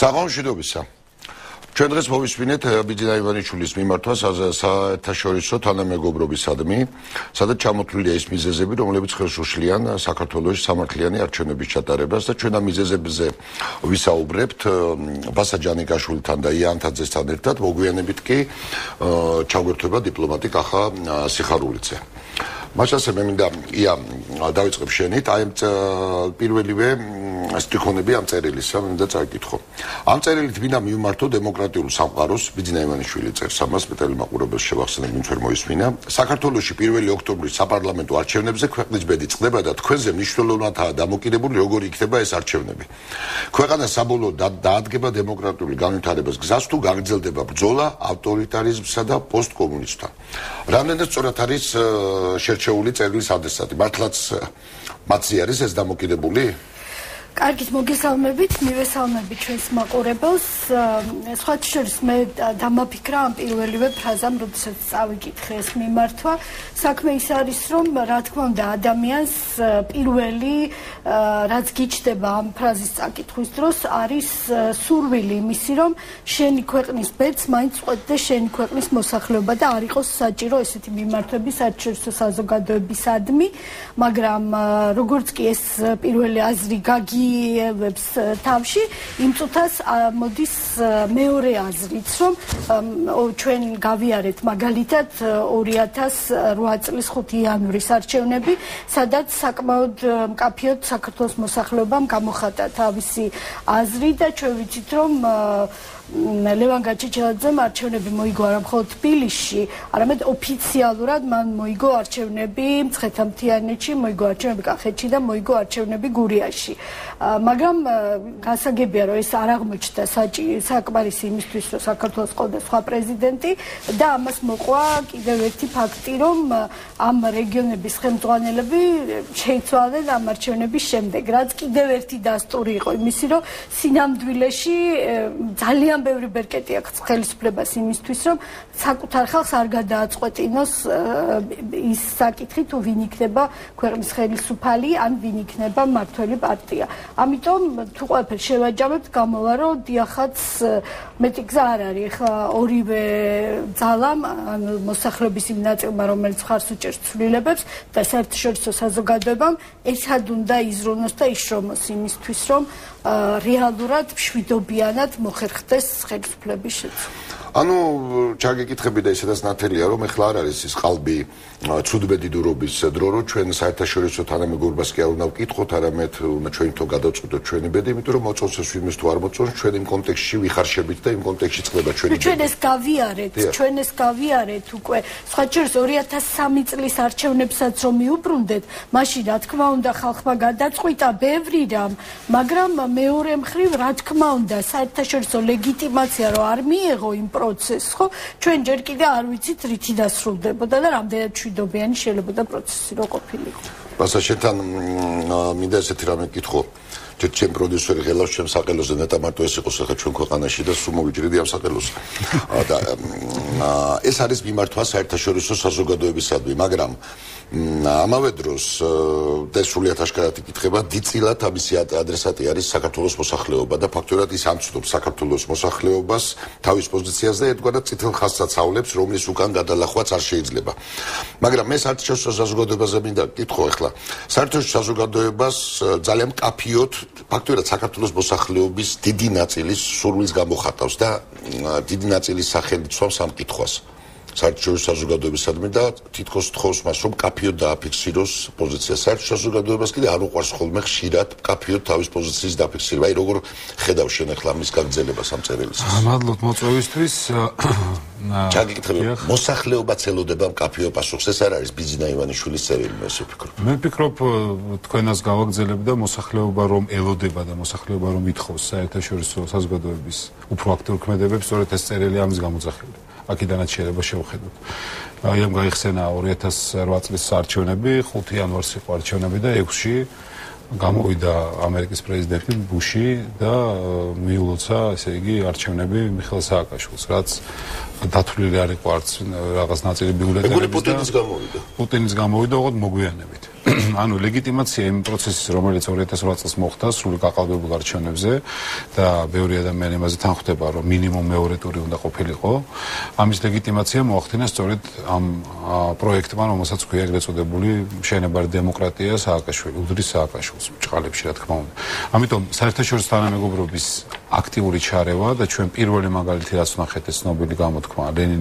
საღამოშიდობისა. ჩვენ დღეს მოვისმინეთ ბიძინა ივანიშვილის მიმართვა საერთაშორისო თანამეგობრობისადმი, სადაც ჩამოთვლილია ის მიზეზები, რომლებიც ხელს უშლიან საქართველოს სამართლიანი არჩევნების ჩატარებას და ჩვენ ამ მიზეზებზე ვისაუბრებთ ბასა ჯანიკაშვილთან და ია ანთაძესთან ერთად, მოგვიანებით კი ჩაგვერთვება დიპლომატი კახა სიხარულიძე. Așa me მინდა ია დავიწყებ შენით, აი პირველივე სტრიქონები ამ წერილისა მინდა წაიკითხო. ამ წერილით მინდა მივმართო დემოკრატიულ სამყაროს, ბიძინა ივანიშვილი წერს ამას, მეტელი მაყურებელს შევახსენებ, ვინც ვერ მოისმინა. საქართველოში 1 ოქტომბრის საპარლამენტო არჩევნებზე ქვეყნის ბედი წყდება და თქვენზე მნიშვნელოვნადაა დამოკიდებული, როგორი იქნება ეს არჩევნები. ქვეყანა საბოლოოდ დაადგება დემოკრატიული განვითარების გზას თუ გაგრძელდება ბრძოლა ავტორიტარიზმსა და პოსტკომუნიზმთან. რამდენად სწორად არის შერჩეული წერილის ადრესატი. მართლაც მათი არის ეს დამოკიდებული? კარგით მოგესალმებით, მივესალმებით ჩვენს მაყურებელს. სხვათა შორის მე დამაფიქრა ამ პირველივე ფრაზამ, როდესაც წავიკითხე ეს მიმართვა. საქმე ის არის, რომ რა თქმა უნდა ადამიანს პირველი რაც გიჩნდება ამ ფრაზის წაკითხვის დროს არის სურვილი იმისი, რომ შენი ქვეყნის ბედს მაინც წყვეტდეს შენი ქვეყნის მოსახლეობა და არ იყოს საჭირო ესეთი მიმართვები საერთაშორისო საზოგადოებისადმი, მაგრამ როგორც კი ეს პირველი აზრი გაგიევებს თავში, იმ წუთას მოდის მეორე აზრიც, რომ ჩვენ გავიარეთ მაგალითად 2008 წლის 5 იანვრის არჩევნები, სადაც საკმაოდ მკაფიოდ საქართველოს მოსახლეობამ გამოხატა თავისი აზრი და ჩვენ ვიცით, რომ ლევან გაჩეჩელაძემ არჩევნები მოიგო არა მხოლოდ თბილისში, არამედ ოფიციალურად მან მოიგო არჩევნები მცხეთა-მთიანეთში, მოიგო არჩევნები კახეთში და მოიგო არჩევნები გურიაში. მაგრამ გასაგებია, რომ ეს არ აღმოჩნდა საკმარისი იმისთვის, რომ საქართველოს ყოლდეს სხვა პრეზიდენტი და ამას მოყვა კიდევ ერთი ფაქტი, რომ ამ რეგიონების ხელმძღვანელები შეიცვალნენ ამ არჩევნების შემდეგ, რაც კიდევ ერთი დასტური იყო იმისი, რომ სინამდვილეში ძალიან ბევრი ბერკეტი აქვს ხელისუფლებას იმისთვის, რომ საკუთარ ხალხს არ გადააწყვეტინოს ის საკითხი, თუ ვინ იქნება ქვეყნის ხელისუფალი, ან ვინ იქნება მმართველი პარტია. ამიტომ თუ ყველაფერს შევაჯამებთ, გამოვა, რომ დიახაც მეტი გზა არ არის. ხა ორივე ძალამ, ანუ მოსახლეობის იმ ნაწილმა, რომელიც მხარს უჭერს ცვლილებებს და საერთაშორისო საზოგადოებამ, ერთად უნდა იზრუნოს და იშრომოს იმისთვის, რომ რეალურად მშვიდობიანად მოხერხდეს ხელისუფლების შეცვლა. ანუ ჩაგეკითხები და ისედაც ნათელია, რომ ეხლა არ არის ის ყალბი ცუდბედი დურობის დრო, რომ ჩვენ საერთაშორისო თანამეგობრობას კი არ უნდა ვკითხოთ, არამედ უნდა ჩვენთო გადავწყვეტოთ ჩვენი ბედი, იმიტომ რომ მოწონს ეს ვინმეს თუ არ მოწონს, ჩვენ იმ კონტექსტში ვიხარშებით და იმ კონტექსტში წყდება ჩვენი ბედი. ჩვენ ეს გავიარეთ უკვე. სხვათა შორის 2003 წლის არჩევნებსაც რომ მიუბრუნდეთ, მაშინ რა თქმა უნდა ხალხმა გადაწყვიტა ბევრი რამ, მაგრამ მეორე მხრივ რა თქმა უნდა საერთაშორისო ლეგიტიმაცია რომ არ მიეღო იმ პროცესს, ხო? ჩვენ ჯერ კიდე არ ვიცით რითი დასრულდებოდა და რამდენად მშვიდობიანი შეიძლება პროცესი რო ყოფილიყო. ბასა შენთან მინდა ესეთი რამე გკითხო. ჩემ პროდიუსერი ღელავს ჩემ საყელოზე ნეტა მარტო ეს იყოს ახლა ჩვენ ქვეყანაში და სულ მოვიჭრიდი ამ საყელოს. და ეს არის მიმართვა საერთაშორისო საზოგადოებისადმი, მაგრამ ამავე დროს და სრულიად აშკარად იკითხება, დიდწილად ამისი ადრესატი არის საქართველოს მოსახლეობა და ფაქტობრივად ის ამცნობს საქართველოს მოსახლეობას თავის პოზიციას და ერთგვარად წითელ ხაზსაც ავლებს, რომლის უკან გადალახვაც არ შეიძლება. მაგრამ მე საერთაშორისო საზოგადოებაზე მინდა გკითხო ახლა. საერთაშორისო საზოგადოებას ძალიან მკაფიოდ ფაქტობრივად საქართველოს მოსახლეობის დიდი ნაწილის სურვილს გამოხატავს და დიდი ნაწილის სახელით სვამს ამ კითხვას. საერთაშორისო საზოგადოებისადმი და თითქოს თხოვს მას, რომ მკაფიოდ დააფიქსიროს პოზიცია. საერთაშორისო საზოგადოებას კიდე არ უყვარს ხოლმე ხშირად მკაფიოდ თავის პოზიციის დაფიქსირება. აი როგორ ხედავ შენ ახლა ამის გაგრძელებას ამ წერილს? მადლობთ მოწვევისთვის. ჩაგიკითხები, მოსახლეობა ცელოდება მკაფიო პასუხს. ეს არ არის ბიძინა ივანიშვილის წერილი, მე ვფიქრობ. მე ვფიქრობ, თქვენას გავაგრძელებ და მოსახლეობა რომ ელოდება და მოსახლეობა რომ ითხოვს საერთაშორისო საზოგადოების უფრო აქტიურ ქმედებებს, სწორედ ეს წერილი ამის გამოძახილია. აქედანაც შეიძლება შევხედოთ. აი ამ გაიხსენა 2008 წლის არჩევნები, 5 იანვარს იყო არჩევნები და 6-ში გამოვიდა ამერიკის პრეზიდენტი ბუში და მიულოცა, ესე იგი, არჩევნები მიხეილ სააკაშვილს, რაც დათვლილი არ იყო არც რაღაც ნაწილი ბიულეტენების და პუტინის გამოვიდა. პუტინის გამოვიდა, ოღონდ მოგვიანებით. ანუ ლეგიტიმაცია იმ პროცესის, რომელიც 2008 წელს მოხდა სრული გაყალბებულ არჩევნებზე და ბევრი ადამიანი იმაზე თანხვდება, რომ მინიმუმ მეორე ტური უნდა ყოფილიყო. ამის ლეგიტიმაცია მოახდინა სწორედ ამ პროექტმა, რომელსაც ქვია ეგრეთ წოდებული მშენებარე დემოკრატია სააკაშვილი, უდრის სააკაშვილს ჭყალებში, რა თქმა უნდა. ამიტომ საერთაშორისო თანამეგობრობის აქტიური ჩარევა და ჩვენ პირველი მაგალითი რაც ვნახეთ ეს ცნობილი გამოთქმა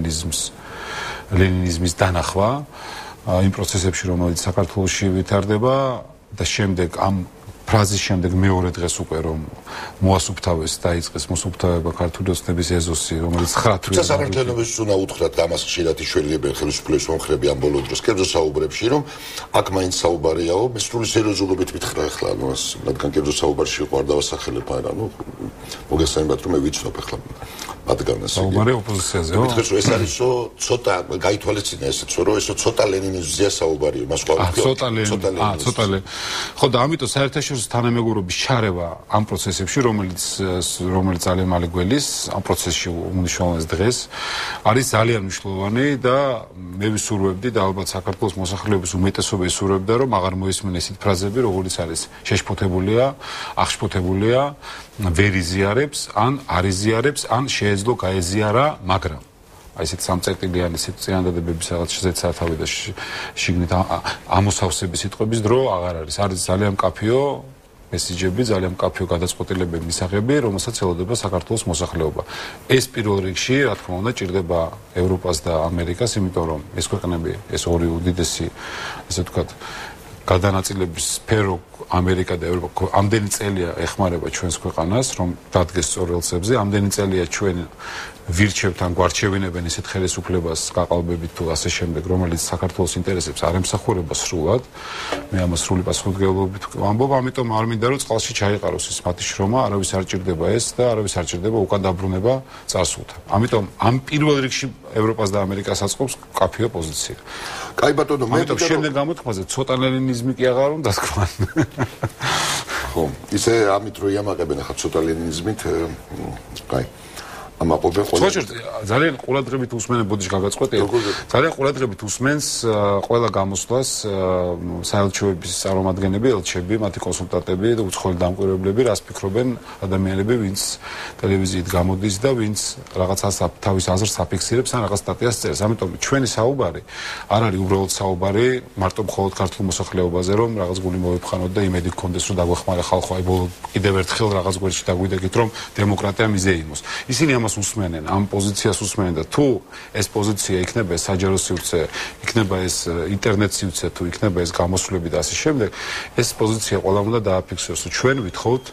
ლენინიზმის დანახვა იმ პროცესებში, რომელიც საქართველოში ვითარდება და შემდეგ ამ ფრაზის შემდეგ მეორე დღეს უკვე რომ მოასუფთავეს დაიწყეს მოსუფთავება ქართული ოცნების ეზოსი, რომელიც 9 თვეში საქართველოს უნდა უთხრათ ამას ხშირად იშვიათი ხელისუფლების მომხრები ამ ბოლო დროს კერძო საუბრებში რომ აქ მაინც საუბარიაო მე სრული სერიოზულობით მითხრა ახლა რადგან კერძო საუბარში იყო არ დავასახელებ მაგრამ მოგესალმებით რომ მე ვიცნობ ახლა მათგანაც საუბარი ოპოზიციაზეო მითხრეს რომ ეს არისო ცოტა გაითვალისწინა ესეც რომ ესო ცოტა ლენინიზმზეა საუბარი მას ცოტა ხო და ამიტომ საერთაშორისო თანამეგობრობის ჩარევა ამ პროცესებში რომელიც ძალიან მალე გველის ამ პროცესში უმნიშვნელოვანეს დღეს არის ძალიან მნიშვნელოვანი და მე ვისურვებდი და ალბათ საქართველოს მოსახლეობის უმეტესობა ისურვებდა რომ აღარ მოისმინეს ისეთ ფრაზები როგორც არის შეშფოთებულია აღშფოთებულია ვერ იზიარებს ან არ იზიარებს ან შეეძლო გაეზიარა მაგრამ აი ესეთ სამწერტილიანი წინადადებების რაღაც შეცათავი და შიგნით ამოსავსების სიტყვების დრო აღარ არის ძალიან მკაფიო მესიჯები, ძალიან მკაფიო გადაწყვეტილებები მისაღები, რომელსაც ელოდება საქართველოს მოსახლეობა. ეს პირველ რიგში, რა თქმა უნდა, ჭირდება ევროპას და ამერიკას, იმიტომ რომ ეს ქვეყნები, ეს ორი უდიდესი, ესე ვთქვათ, გადანაწილების სფერო ამერიკა და ევროპა ამდენი წელია ეხმარება ჩვენს ქვეყანას, რომ დადგეს სწორ რელსებზე, ამდენი წელია ჩვენ ვირჩევთ ან გვარჩევინებენ ისეთ ხელისუფლებას გაყალბებით თუ ასე შემდეგ, რომელიც საქართველოს ინტერესებს არ ემსახურება სრულად. მე ამას სრული პასუხისმგებლობით ვამბობ, ამიტომ არ მინდა რომ წყალში ჩაიყაროს ეს მათი შრომა, არავის არ ჭირდება ეს და არავის არ ჭირდება უკან დაბრუნება წარსულთან. ამიტომ ამ პირველ რიგში ევროპას და ამერიკას აწყობს მკაფიო პოზიცია. კაი ბატონო, მე ამიტომ შემდეგ გამოთქმაზე ცოტა ლენინიზმი კი აღარ უნდა თქვან. ხო, ისე ამით რო იამაყებენ ახლა ცოტა ლენინიზმით, კაი. ამაყობენ ყველა ძალიან ყურადღებით უსმენენ ბოდიში გაგაწყვეტია ძალიან ყურადღებით უსმენს ყველა გამოსვლას საელჩოების წარმომადგენლები ელჩები მათი კონსულტანტები და უცხოელი დამკვირვებლები რას ფიქრობენ ადამიანები ვინც ტელევიზიით გამოდის და ვინც რაღაცას თავის აზრს აფიქსირებს ან რაღაც სტატიას წერს ამიტომ ჩვენი საუბარი არ არის უბრალოდ საუბარი მარტო მხოლოდ ქართულ მოსახლეობაზე რომ რაღაც გული მოეფხანოთ და იმედი გქონდეს რომ დაგვეხმარა ხალხო აი ბოლო კიდევ ერთხელ რაღაც გვერდში დაგვიდეკით რომ დემოკრატია მიზეიმოს ისინი უსმენენ ამ პოზიციას უსმენენ და თუ ეს პოზიცია იქნება ეს საჯარო სივრცე იქნება ეს ინტერნეტ სივრცე თუ იქნება ეს გამოსვლები და ასე შემდეგ ეს პოზიცია ყველამ უნდა დააფიქსიროს ჩვენ ვითხოვთ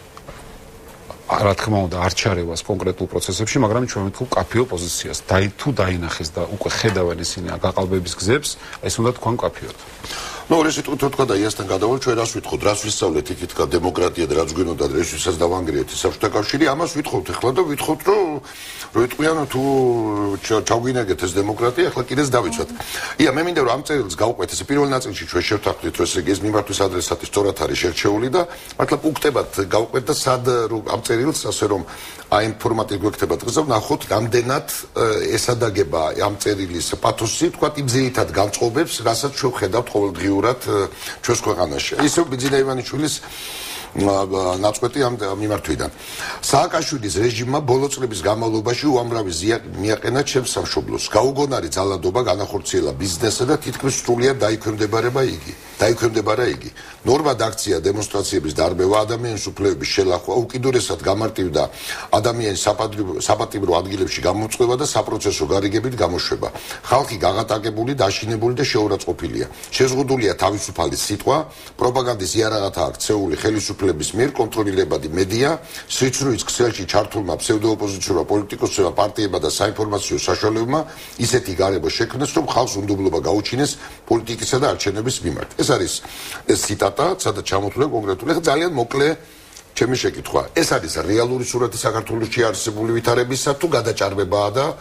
რა თქმა უნდა არ ჩარევას კონკრეტულ პროცესებში მაგრამ ჩვენ ვითხოვთ კაფეო პოზიციას თუ დაინახეს და უკვე ხედავენ ისინი გაყალბების გზებს ეს უნდა თქვენ კაფეოთ ნუ ეს თქვა და იასთან გადავალ ჩვენ რას ვითხოვთ რას ვისწავლეთ იქით დემოკრატია და რაც გვინდა და ეს ვისაც დავანგრიეთ საბჭოთა კავშირი ამას ვითხოვთ ახლა და ვითხოვთ რომ იტყვიან თუ ჩავგვინაგეთ ეს დემოკრატია ახლა კიდეც დავიცვათ ია მე მინდა რომ ამ წერილს გავყვეთ ეს პირველ ნაწილში ჩვენ შევთანხმდით რომ ესე იგი ეს მიმართვის ადრესატი სწორად არის შერჩეული და მართლა პუნქტებად გავყვეთ და სად ამ წერილს ასე რომ აი იმ ფორმატით გვექნება დღეს და ვნახოთ რამდენად ესადაგება ამ წერილის პათოსი თქვა იმ ძირითად განწყობებს რასაც ჩვენ ხედავთ ყოველდღიურად ჩვენს ქვეყანაში. ისევ ბიძინა ივანიშვილის ნაწყვეტი ამ მიმართვიდან. სააკაშვილის რეჟიმმა ბოლო წლების განმავლობაში უამრავი ზია მიაყენა ჩემს სამშობლოს. გაუგონარი ძალადობა განახორციელა ბიზნესსა და თითქმის სრულიად დაიქვემდებარა იგი. ნორმად აქცია დემონსტრაციების დარბევა, ადამიანის უფლებების შელახვა, უკიდურესად გამარტივდა ადამიანის საპატიმრო ადგილებში გამოწვევა და საპროცესო გარიგებით გამოშვება. ხალხი გაღატაკებული, დაშინებული და შეურაცხყოფილია. შეზღუდულია თავისუფალი სიტყვა, პროპაგანდის იარაღათა აქცეული ხელისუფლების მიერ კონტროლირებადი მედია, სიცრუის ქსელში ჩართულმა ფსევდოოპოზიციურმა პოლიტიკოსებმა, პარტიებმა და საინფორმაციო საშუალებებმა ისეთი გარემო შექმნეს, რომ ხალხს უნდობლობა გაუჩინეს პოლიტიკისა და არჩევნების მიმართ. ეს არის ეს ციტატა, სადაც ჩამოთვლილია კონკრეტული, ხა ძალიან მოკლე ჩემი შეკითხვა. ეს არის რეალური სურათი საქართველოში არსებული ვითარებისა თუ გადაჭარბებაა და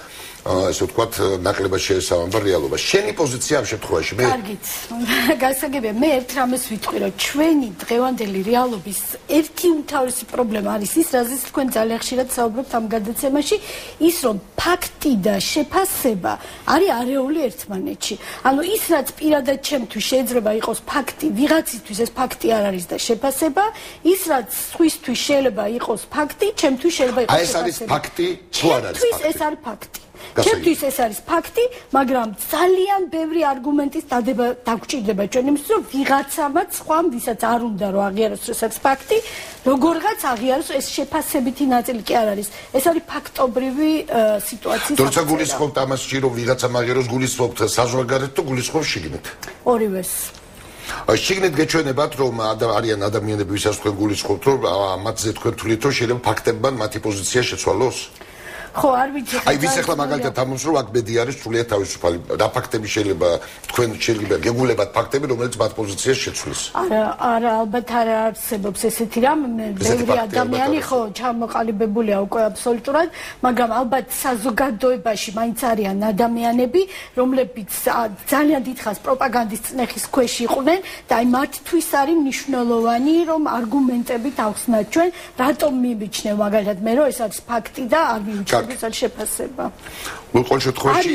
ესე ვთქვათ, ნაკლებად შეესაბამება რეალობას. შენი პოზიცია ამ შემთხვევაში მე კარგით. გასაგებია, მე ერთ რამეს ვიტყვი, რომ ჩვენი დღევანდელი რეალობის ერთი უმთავრესი პრობლემა არის ის, რაზეც თქვენ ძალიან ხშირად საუბრობთ ამ გადაცემაში, ის რომ ფაქტი და შეფასება არის არეული ერთმანეთში. ანუ ის რაც პირადად ჩემთვის შეიძლება იყოს ფაქტი, ვიღაცისთვის ეს ფაქტი არ არის და შეფასება, ის რაც სხვისთვის შეიძლება იყოს ფაქტი, ჩემთვის შეიძლება იყოს ეს არის ფაქტი, თუ არ არის ფაქტი. ეს არის ფაქტი. ჩემთვის ეს არის ფაქტი, მაგრამ ძალიან ბევრი არგუმენტის დადება დაგჭირდება ჩვენ იმისთვის, რომ ვიღაცამაც სხვა, ვისაც არ უნდა რომ აღიაროს ეს არის ფაქტი, როგორღაც აღიაროს ეს შეფასებითი ნაწილი კი არ არის. ეს არის ფაქტობრივი სიტუაციის. როცა გულისხმობთ ამასში, რომ ვიღაცამ აღიაროს, გულისხმობთ საზღვარგარეთ თუ გულისხმობთ შიგნით? ორივეს. შიგნით გეჩვენებათ, რომ არიან ადამიანები, ვისაც თქვენ გულისხმობთ, რომ მათზე თქვენ თვლით, რომ შეიძლება ფაქტებთან მათი პოზიცია შეცვალოს? ხო, არ ვიცი. აი, ვის ახლა მაგალითად ამბობს, რომ აქ ბედი არის სრულიად თავისუფალი. რა ფაქტები შეიძლება თქვენ შეიძლება გეგულებათ ფაქტები, რომელიც მათ პოზიციას შეცვლის? არა, ალბათ არ არსებობს ესეთი რამ, ბევრი ადამიანი ხო ჩამოყალიბებულია უკვე აბსოლუტურად, მაგრამ ალბათ საზოგადოებაში მაინც არიან ადამიანები, რომლებიც ძალიან დიდხანს პროპაგანდის წნეხის ქვეშ იყვნენ და აი მათთვის არის მნიშვნელოვანი, რომ არგუმენტებით ავხსნათ ჩვენ, რატომ მიბიჩნევ მაგალითად მე, რომ ეს არის ფაქტი და არ მივიჩნევ ეს არის შეფასება. ყოველ შემთხვევაში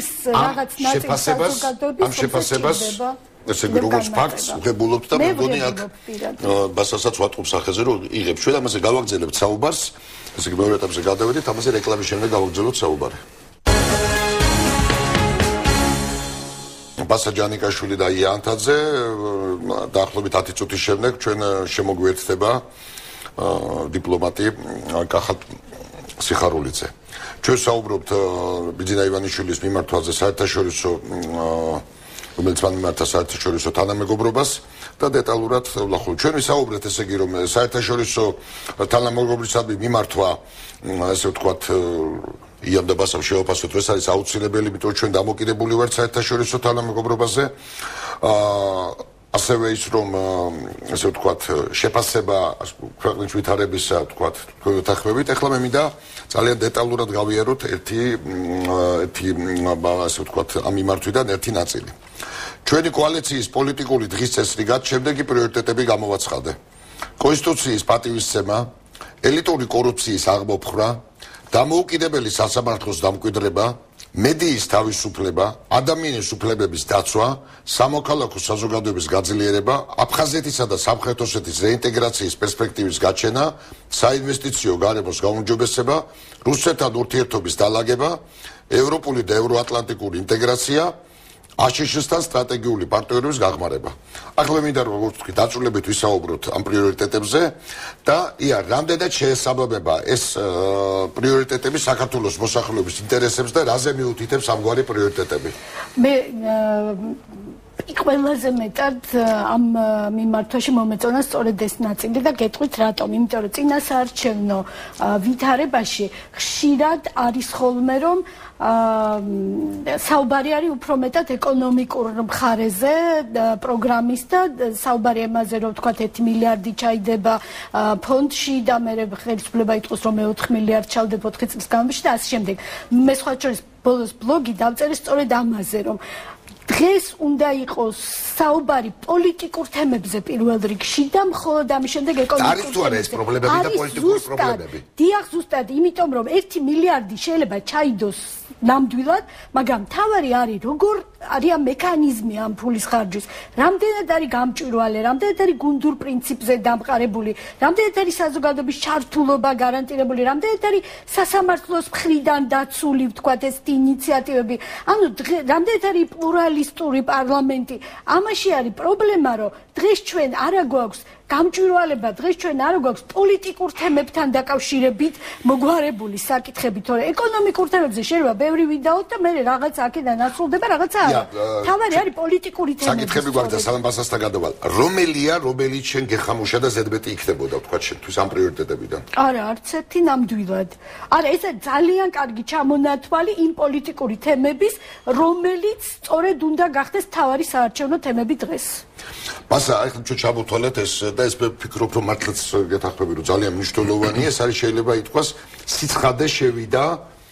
ამ შეფასებას ესე იგი როგორც ფაქტს ვღებულობთ და მეგონი აქ ბასასაც ვატყობ სახეზე რომ იღებს ჩვენ ამაზე გავაგზავნებთ საუბარს ესე იგი მეორე ეტაპზე გადავედით ამაზე რეკლამის შემდეგ გავაგზავნოთ საუბარი ბასა ჯანიკაშვილი და იანთაძე დაახლოებით 10 წუთის შემდეგ ჩვენ შემოგვიერთდება დიპლომატი კახალ სიხარულიძე ჩვენ საუბრობთ ბიძინა ივანიშვილის მიმართვაზე საერთაშორისო რომელიც მან მიმართა საერთაშორისო თანამეგობრობას და დეტალურად ვლახავთ. ჩვენ ვისაუბრეთ ესე იგი რომ საერთაშორისო თანამეგობრობისადმი მიმართვა ასე ვთქვათ იამ და ბასამ შევაფასოთ ეს არის აუცილებელი, იმიტომ რომ ჩვენ დამოკიდებული ვართ საერთაშორისო თანამეგობრობაზე. ასევე ის რომ ასე ვთქვათ შეფასება ქვეყნის ვითარებისა ვთქვათ თახმებით ახლა მე მინდა ძალიან დეტალურად გავიაროთ ერთი ასე ვთქვათ ამ მიმართვიდან ერთი ნაწილი ჩვენი კოალიციის პოლიტიკური დღის წესრიგად შემდეგი პრიორიტეტები გამოვაცხადე კონსტიტუციის პატივისცემა ელიტური კორუფციის აღმოფხვრა დამოუკიდებელი სასამართლოს დამკვიდრება მედიის თავისუფლება, ადამიანის უფლებების დაცვა, სამოქალაქო საზოგადოების გაძლიერება, აფხაზეთისა და სამხრეთ ოსეთის რეინტეგრაციის პერსპექტივის გაჩენა, საინვესტიციო გარემოს გაუმჯობესება, რუსეთთან ურთიერთობის დალაგება, ევროპული და ევროატლანტიკური ინტეგრაცია, აშშ-თან სტრატეგიული პარტნიორობის გაღმარება. ახლა მე მინდა რომ როგორც თქვი დაწვრილებით ვისაუბროთ ამ პრიორიტეტებზე და რამდენად შეესაბამება ეს პრიორიტეტები საქართველოს მოსახლეობის ინტერესებს და რაზე მიუთითებს ამგვარი პრიორიტეტები? მე ყველაზე მეტად ამ მიმართვაში მომეწონა სწორედ ეს ნაწილი და გეტყვით რატომ? იმიტომ რომ წინასაარჩევნო ვითარებაში ხშირად არის ხოლმე რომ საუბარი არის უფრო მეტად ეკონომიკურ მხარეზე პროგრამის და საუბარი ამაზე რომ ვთქვათ 1 მილიარდი ჩაიდება ფონდში და მე ხელისუფლება იტყვის რომ მე 4 მილიარდ ჩავდებ 4 წლის განმავლობაში და ასე შემდეგ. მე სხვა შორის ბოლოს ბლოგი დავწერე სწორედ ამაზე რომ დღეს უნდა იყოს საუბარი პოლიტიკურ თემებზე პირველ რიგში და მხოლოდ ამის შემდეგ ეკონომიკურ არის თუ არა ეს პრობლემები და პოლიტიკური პრობლემები? დიახ, ზუსტად, იმიტომ რომ 1 მილიარდი შეიძლება ჩაიდოს ნამდვილად, მაგრამ თავარი არის როგორ არიან მექანიზმი ამ ფულის ხარჯვის, რამდენად არის გამჭვირვალე, რამდენად არის გუნდურ პრინციპზე დამყარებული, რამდენად არის საზოგადოების ჩართულობა გარანტირებული, რამდენად არის სასამართლოს მხრიდან დაცული, ვთქვათ, ეს ინიციატივები, ანუ რამდენად არის პლურალისტური პარლამენტი. ამაში არის პრობლემა, რომ დღეს ჩვენ არა გვაქვს გამჭვირვალება, დღეს ჩვენ არა გვაქვს პოლიტიკურ თემებთან დაკავშირებით მოგვარებული საკითხები, თორე ეკონომიკურ თემებზე შეიძლება ბევრი ვიდაოთ და მე რაღაც აქედან ასრულდება, რაღაცა არა. თავარი არის პოლიტიკური თემები. საკითხები გვაქვს და სალამბასასთან გადავალ. რომელია, რომელიც შენ გეხამუშა და ზედმეტი იქნებოდა, ვთქვათ, შენთვის ამ პრიორიტეტებიდან? არა, არც ერთი ნამდვილად. არა, ეს ძალიან კარგი ჩამონათვალი იმ პოლიტიკური თემების, რომელიც სწორედ უნდა გახდეს თავარი საარჩევნო თემები დღეს. ბასა, ახლა ჩვენ ჩამოვთვალეთ ეს და ეს ვფიქრობ რომ მართლაც გეთახმები რომ ძალიან მნიშვნელოვანია ეს არის შეიძლება ითქვას სიცხადე შევიდა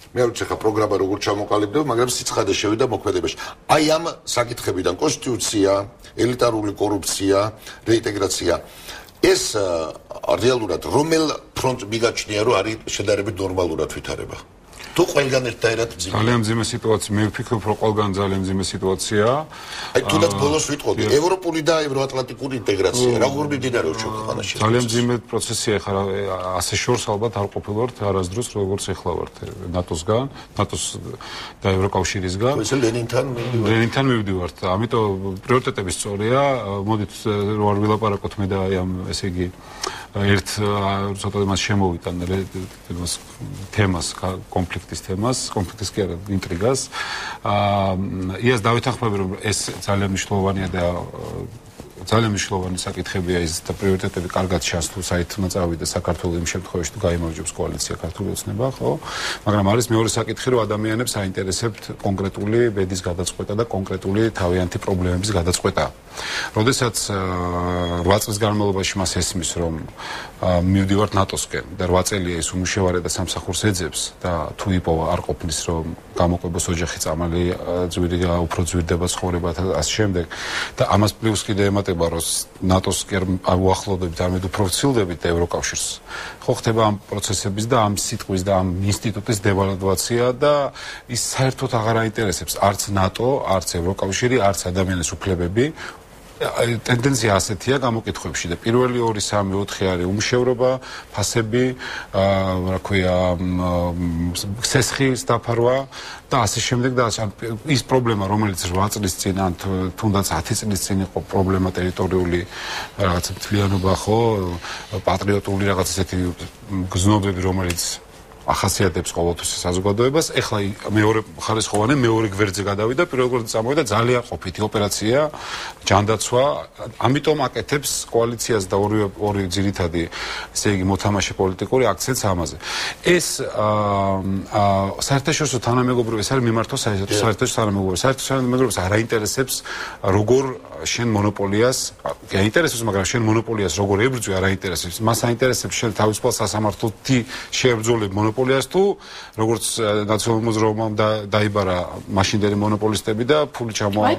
მე არ ვიცი ხა პროგრამა როგორ ჩამოყალიბდება, მაგრამ სიცხადე შევიდა მოქმედებაში. აი ამ საკითხებიდან კონსტიტუცია, ელიტარული კორუფცია, რეინტეგრაცია ეს რეალურად რომელ ფრონტ მიგაჩნია რომ არის შედარებით ნორმალურად ვითარება. თუ ყველგან ერთად ძიმე. ძალიან ძიმე სიტუაცია, მე ვფიქრობ, რომ ყველგან ძალიან ძიმე სიტუაციაა. აი თუნდაც ბოლოს ვიტყოდი, ევროპული და ევროატლანტიკური ინტეგრაცია, როგორ მიმდინარეობს ქვეყანაში? ძალიან ძიმე პროცესია ხარ, ასე შორს ალბათ არ ყოფილვართ არასდროს, როგორც ეხლა ვართ ნატოსგან, ნატოს და ევროკავშირისგან. ესე ლენინთან მივდივართ. ამიტომ პრიორიტეტები სწორია. მოდით რო არ ვილაპარაკოთ მე და აი ამ ესე იგი ერთ ცოტა მას შემოვიტან თემას, კონფლიქტის თემას, კონფლიქტის კი არა, ინტრიგას. იას დავეთანხმები, რომ ეს ძალიან მნიშვნელოვანია და ძალიან მნიშვნელოვანი საკითხებია ის და პრიორიტეტები კარგად ჩანს თუ საერთოდ წავიდა საქართველოს იმ შემთხვევაში თუ გაიმარჯვებს კოალიცია ქართული ოცნება, ხო? მაგრამ არის მეორე საკითხი, რომ ადამიანებს აინტერესებთ კონკრეტული ბედის გადაწყვეტა და კონკრეტული თავიანთი პრობლემების გადაწყვეტა. როდესაც 8 წლის განმავლობაში მას ესმის, რომ მივდივართ ნატოსკენ და 8 წელია ის უმუშევარი და სამსახურს ეძებს და თუ იპოვა არ ყოფნის, რომ გამოყვებას ოჯახი წამალი ძვირი უფრო ძვირდება ცხოვრება და ასე შემდეგ და ამას პლუს კიდე ემატება რომ ნატოსკენ უახლოვდებით ამით უფრო ვცილდებით და ევროკავშირს ხო ხდება ამ პროცესების და ამ სიტყვის და ამ ინსტიტუტის დევალვაცია და ის საერთოდ აღარ აინტერესებს არც ნატო, არც ევროკავშირი, არც ადამიანის უფლებები ტენდენცია ასეთია გამოკითხვებში და პირველი 2, 3, 4 არის უმშევრობა, ფასები, რა ქვია, სესხის დაფარვა და ასე შემდეგ და ის პრობლემა, რომელიც 8 წლის წინ ან თუნდაც 10 წლის წინ იყო პრობლემა ტერიტორიული რაღაც მთლიანობა, ხო, პატრიოტული რაღაც ესეთი გზნობები, რომელიც ახასიათებს ყოველთვის საზოგადოებას. ეხლა მეორე ხარისხოვანი მეორე გვერდზე გადავიდა, პირველ გვერდზე წამოვიდა ძალიან ყოფითი ოპერაცია, ჯანდაცვა, ამიტომ აკეთებს კოალიციას და ორი ძირითადი, ესე იგი მოთამაშე პოლიტიკური აქცენტს ამაზე. ეს საერთაშორისო თანამეგობრობა ეს არის მიმართვა საერთაშორისო თანამეგობრობას. საერთაშორისო თანამეგობრობას არ აინტერესებს როგორ შენ მონოპოლიას, აინტერესებს, მაგრამ შენ მონოპოლიას როგორ ებრძვი არ აინტერესებს. მას აინტერესებს შენ თავისუფალ სასამართლოთი შეებრძოლებ მონოპოლიას თუ როგორც ნაციონალურ მოძრაობამ დაიბარა მაშინდელი მონოპოლისტები და ფული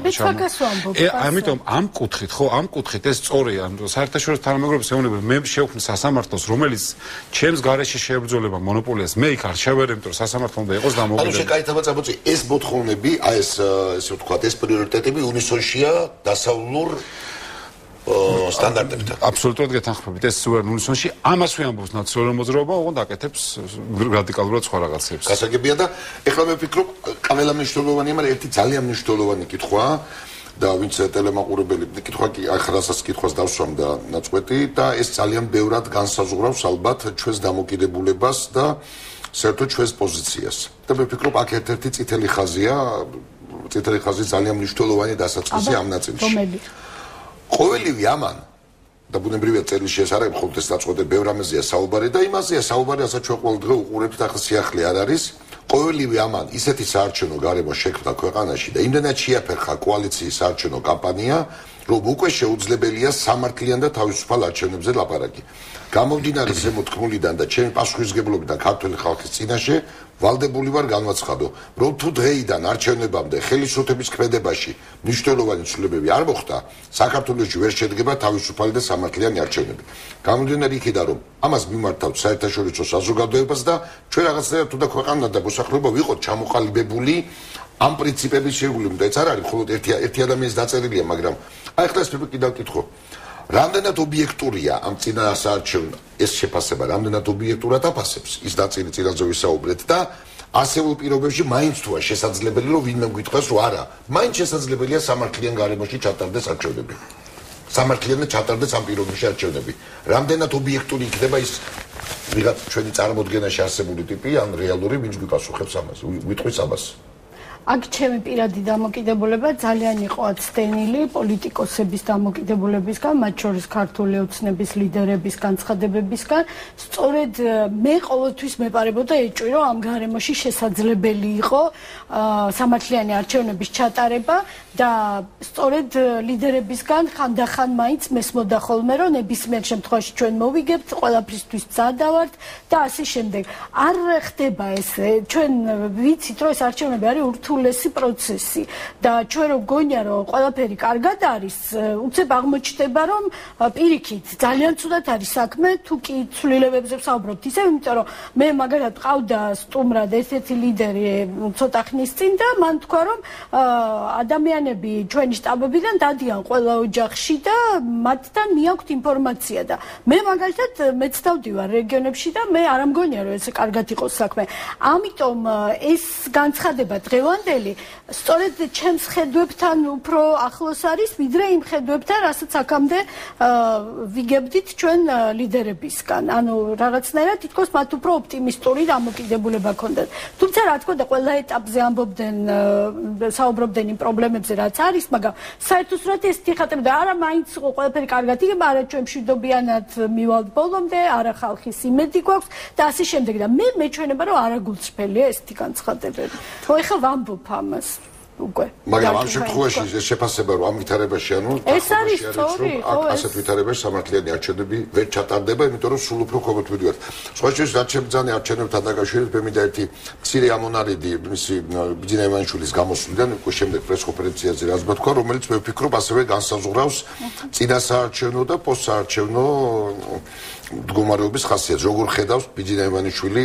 ამიტომ ამ კუთხით ხო ამ კუთხით ეს სწორია საერთაშორისო თანამეგობრობის ეუბნება მე შევქმნი სასამართლოს რომელიც ჩემს გარეშე შეებრძოლება მონოპოლიას მე იქ არ შევერემ რომ სასამართლო უნდა იყოს დამოუკიდებელი. ანუ შეკაითება წაბოცი ეს მოთხოვნები აი ესე ვთქვათ ეს პრიორიტეტები უნისონშია დასავლურ სტანდარტებთან. აბსოლუტურად გეთანხმებით. ეს უნისონში ამას ვიამბობს ნაციონალური მოძრაობა, ოღონდ აკეთებს რადიკალურად სხვა რაღაცებს. გასაგებია და ეხლა მე ვფიქრობ, ყველა მნიშვნელოვანია, მაგრამ ერთი ძალიან მნიშვნელოვანი კითხვაა და ვინც ტელემაყურებელი კითხვა კი ახალასაც კითხვას დავსვამ და ნაწყვეტი და ეს ძალიან ბევრად განსაზღვრავს ალბათ ჩვენს დამოკიდებულებას და საერთოდ ჩვენს პოზიციას. და მე ვფიქრობ, აქ ერთ-ერთი წითელი ხაზია, წითელი ხაზი ძალიან მნიშვნელოვანი დასაწყისი ამ ნაწილში. ყოველივე ამან და ბუნებრივია წერილში ეს არ არის მხოლოდ ეს დაწყვეტა ბევრ ამაზეა საუბარი და იმაზეა საუბარი, რასაც ჩვენ ყოველ დღე უყურებთ და სიახლე არ არის. ყოველივე ამან ისეთი საარჩევნო გარემო შექმნა ქვეყანაში და იმდენად შეაფერხა კოალიციის საარჩევნო კამპანია, რომ უკვე შეუძლებელია სამართლიან და თავისუფალ არჩევნებზე ლაპარაკი. გამომდინარე ზემოთქმულიდან და ჩემი პასუხისმგებლობიდან ქართული ხალხის წინაშე ვალდებული ვარ განვაცხადო, რომ თუ დღეიდან არჩევნებამდე ხელისუფლების ქმედებაში მნიშვნელოვანი ცვლილებები არ მოხდა, საქართველოში ვერ შედგება თავისუფალი და სამართლიანი არჩევნები. გამომდინარე იქიდან, რომ ამას მიმართავთ საერთაშორისო საზოგადოებას და ჩვენ რაღაცნაირად უნდა ქვეყანა და მოსახლეობა ვიყოთ ჩამოყალიბებული ამ პრინციპების შეგვიძლია. ეს არ არის მხოლოდ ერთი ადამიანის დაწერილია, მაგრამ აი ხლა ეს კიდევ კითხო. რამდენად ობიექტურია ამ წინასაარჩევნო ეს შეფასება, რამდენად ობიექტურად აფასებს ის ნაწილი წინაზე ვისაუბრეთ და ასეულ პირობებში მაინც თუა შესაძლებელი რომ ვინმე გითხრას რომ არა, მაინც შესაძლებელია სამართლიან გარემოში ჩატარდეს არჩევნები. სამართლიანად ჩატარდეს ამ პირობებში არჩევნები. რამდენად ობიექტური იქნება ის ვიღაც ჩვენი წარმოდგენაში არსებული ტიპი ან რეალური, ვინც გვიპასუხებს ამას, ვიტყვის ამას. აქ ჩემი პირადი დამოკიდებულება ძალიან იყო აცდენილი პოლიტიკოსების დამოკიდებულებისგან, მათ შორის ქართული ოცნების ლიდერების განცხადებებისგან. სწორედ მე ყოველთვის მეპარებოდა ეჭვი, რომ ამ გარემოში შესაძლებელი იყო სამართლიანი არჩევნების ჩატარება და სწორედ ლიდერებისგან ხანდახან მაინც მესმოდა ხოლმე, რომ ნებისმიერ შემთხვევაში ჩვენ მოვიგებთ, ყველაფრისთვის მზადა ვართ და ასე შემდეგ. არ ხდება ეს, ჩვენ ვიცით, რომ ეს არჩევნები არის ურთულესი პროცესი და ჩვენ რო გონია, რომ ყველაფერი კარგად არის, უცებ აღმოჩნდება, რომ პირიქით ძალიან ცუდად არის საქმე, თუ კი ცვლილებებზე ვსაუბრობთ ისე, იმიტომ რომ მე მაგალითად ყავდა სტუმრად ერთ-ერთი ლიდერი ცოტა ხნის წინ და მან თქვა, რომ ადამიანები ჩვენი შტაბებიდან დადიან ყველა ოჯახში და მათთან მიაქვთ ინფორმაცია და მე მაგალითად მეც დავდივარ რეგიონებში და მე არ ამგონია, რომ ეს კარგად იყოს საქმე. ამიტომ ეს განცხადება დღევანდელი სწორედ ჩემს ხედვებთან უფრო ახლოს არის, ვიდრე იმ ხედვებთან, რასაც აქამდე ვიგებდით ჩვენ ლიდერებისგან. ანუ რაღაცნაირად თითქოს მათ უფრო ოპტიმისტური დამოკიდებულება ჰქონდათ. თუმცა რა თქმა უნდა, ყველა ეტაპზე ამბობდნენ, საუბრობდნენ იმ პრობლემებზე, რაც არის, მაგრამ საერთოდ ეს თიხატებდა, არა მაინც ყველაფერი კარგად იქნება, არა ჩვენ მშვიდობიანად მივალთ ბოლომდე, არა ხალხის იმედი გვაქვს და ასე შემდეგ და მე მეჩვენება, რომ არა გულწრფელია ესეთი განცხადებები. ხო, ეხლა ვამბობ ამას. მაგრამ ამ შემთხვევაში ეს შეფასება რომ ამ ვითარებაში ანუ ეს არის სწორი, ხო, ასეთ ვითარებაში სამართლიანი არჩევნები ვერ ჩატარდება, იმიტომ რომ სულ უფრო ხომოთ მივიდივართ. სხვა შეშ რაც შემძანე არჩევნებთან დაკავშირებით მე მინდა ერთი მცირე ამონარიდი მისი ბიძინა ივანიშვილის გამოსვლიდან უკვე შემდეგ პრესკონფერენციაზე რაც თქვა, რომელიც მე ვფიქრობ ასევე განსაზღვრავს წინასაარჩევნო და პოსტსაარჩევნო მდგომარეობის ხასიათს. როგორ ხედავს ბიძინა ივანიშვილი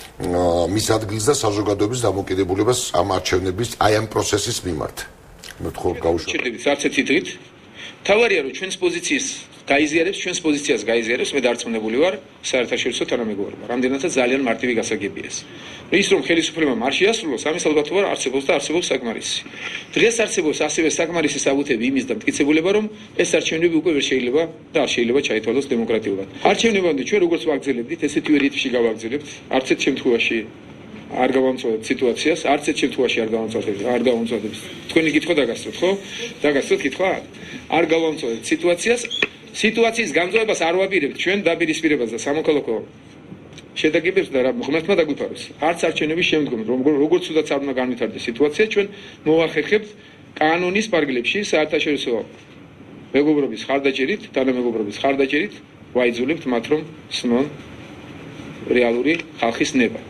მის ადგილს და საზოგადოების დამოკიდებულებას ამ არჩევნების აი ამ პროცესის მიმართ. მე თქო გავუშვებ. არც ერთი დღით თავარია რომ ჩვენს პოზიციის გაიზიარებს, ჩვენს პოზიციას გაიზიარებს, მე დარწმუნებული ვარ საერთაშორისო თანამეგობრობა. რამდენადაც ძალიან მარტივი გასაგებია ეს. ის რომ ხელისუფლება არ შეასრულოს, ამის ალბათობა არსებობს და არსებობს საკმარისი. დღეს არსებობს ასევე საკმარისი საბუთები იმის და მტკიცებულება, რომ ეს არჩევნები უკვე ვერ შეიძლება და არ შეიძლება ჩაითვალოს დემოკრატიულად. არჩევნებამდე ჩვენ როგორც ვაგრძელებდით, ესეთი რიტმში გავაგრძელებთ, არც ერთ შემთხვევაში არ გავამწვავებთ სიტუაციას, არც ერთ შემთხვევაში არ გავამწვავებთ. თქვენი კითხვა დაგასწროთ, ხო? დაგასწროთ კითხვა? არ გავამწვავებთ სიტუაციას. სიტუაციის გამწვავებას არ ვაპირებთ ჩვენ დაპირისპირებას და სამოქალაქო შედაგებებს და ღმერთმა დაგვიფაროს. არც არჩევნების შემდგომ როგორც უდაც არ უნდა განვითარდეს სიტუაცია, ჩვენ მოვახერხებთ კანონის პარგლებში საერთაშორისო მეგობრობის ხარდაჭერით, თანამეგობრობის ხარდაჭერით ვაიძულებთ მათ რომ სნონ რეალური ხალხის ნება.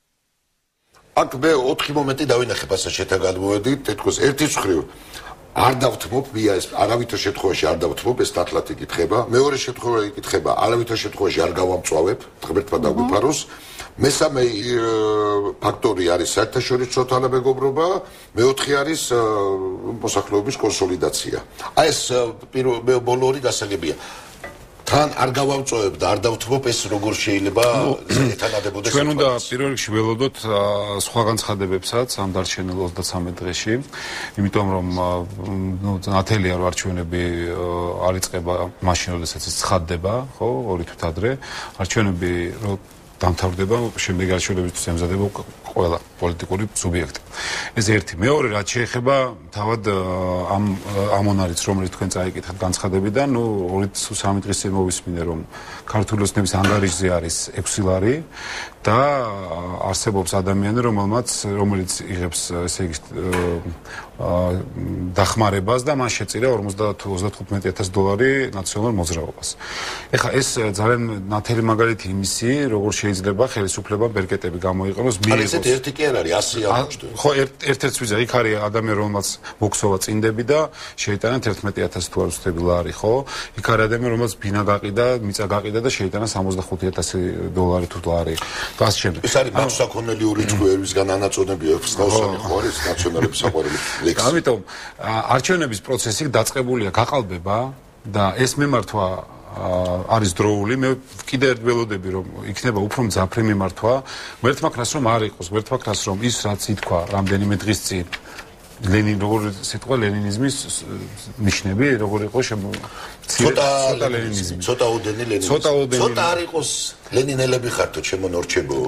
აქ მე 4 მომენტი დავინახებ ასე შეთაგადმოვედით, თითქოს ერთი მხრივ არ დავთმობ, ეს არავითარ შემთხვევაში არ დავთმობ, ეს ნათლად იკითხება. მეორე შემთხვევა იკითხება, არავითარ შემთხვევაში არ გავამწვავებ, ღმერთმა დაგვიფაროს. მესამე ფაქტორი არის საერთაშორისო თანამეგობრობა, მეოთხე არის მოსახლეობის კონსოლიდაცია. აი ეს ბოლო ორი გასაგებია. თან არ გავამწვევებ და არ დავთმობ, ეს როგორ შეიძლება ეთანადებოდეს. ჩვენ უნდა პირველ რიგში ველოდოთ სხვა განცხადებებსაც ამ დარჩენილ 33 დღეში, იმიტომ რომ ნათელია რომ არჩევნები არ იწყება მაშინ, როდესაც ეს ცხადდება, ხო, 2 თვით ადრე. არჩევნები რომ დამთავრდება, შემდეგ არჩევნებისთვის ემზადება ყველა პოლიტიკური სუბიექტი. ეს ერთი. მეორე, რაც შეეხება თავად ამ ამონარიც, რომელიც თქვენ წაიკითხეთ განცხადებიდან, 2-3 დღის წინ მოვისმინე, რომ ქართული ოცნების ანგარიშზე არის 6 ლარი და არსებობს ადამიანი, რომელიც იღებს ესე იგი დახმარებას და მას შეწირა 35,000 დოლარი ნაციონალურ მოძრაობას. ეხლა ეს ძალიან ნათელი მაგალითი იმისი, როგორ შეიძლება ხელისუფლება ბერკეტები გამოიყენოს მიიღოს. ერთი კი არ არის 100 აღმოჩნდა. ხო, ერთ-ერთ ვიზა იქ არის ადამიანი, რომელსაც მოქცევა წინდები და შეიტანა 11,000 თუ არ ვცდები ლარი, ხო? იქ არის ადამიანი, რომელსაც ბინა გაყიდა, მიწა გაყიდა და შეიტანა 65,000 დოლარი თუ ლარი. და ასე შემდეგ. ეს არის მაქსაკონელი ურიცხვერებისგან ანაწონები ხსნაოსანი ხო არის ნაციონალების საყვარელი ლექსი. ამიტომ არჩევნების პროცესი დაწყებულია, გაყალბება და ეს მემართვა არის დროული. მე კიდევ ერთ ველოდები რომ იქნება უფრო მძაფრი მიმართვა. გვერდმაქრას რომ არ იყოს, გვერდმაქრას რომ ის რაც ითქვა რამდენიმე დღის წინ ლენინური სიტყვა ლენინიზმის ნიშნები როგორ იყო ცოტა ლენინიზმი, ცოტა ოდენი ლენინიზმი. ცოტა არ იყოს ლენინელები ხართო ჩემო ნორჩებო.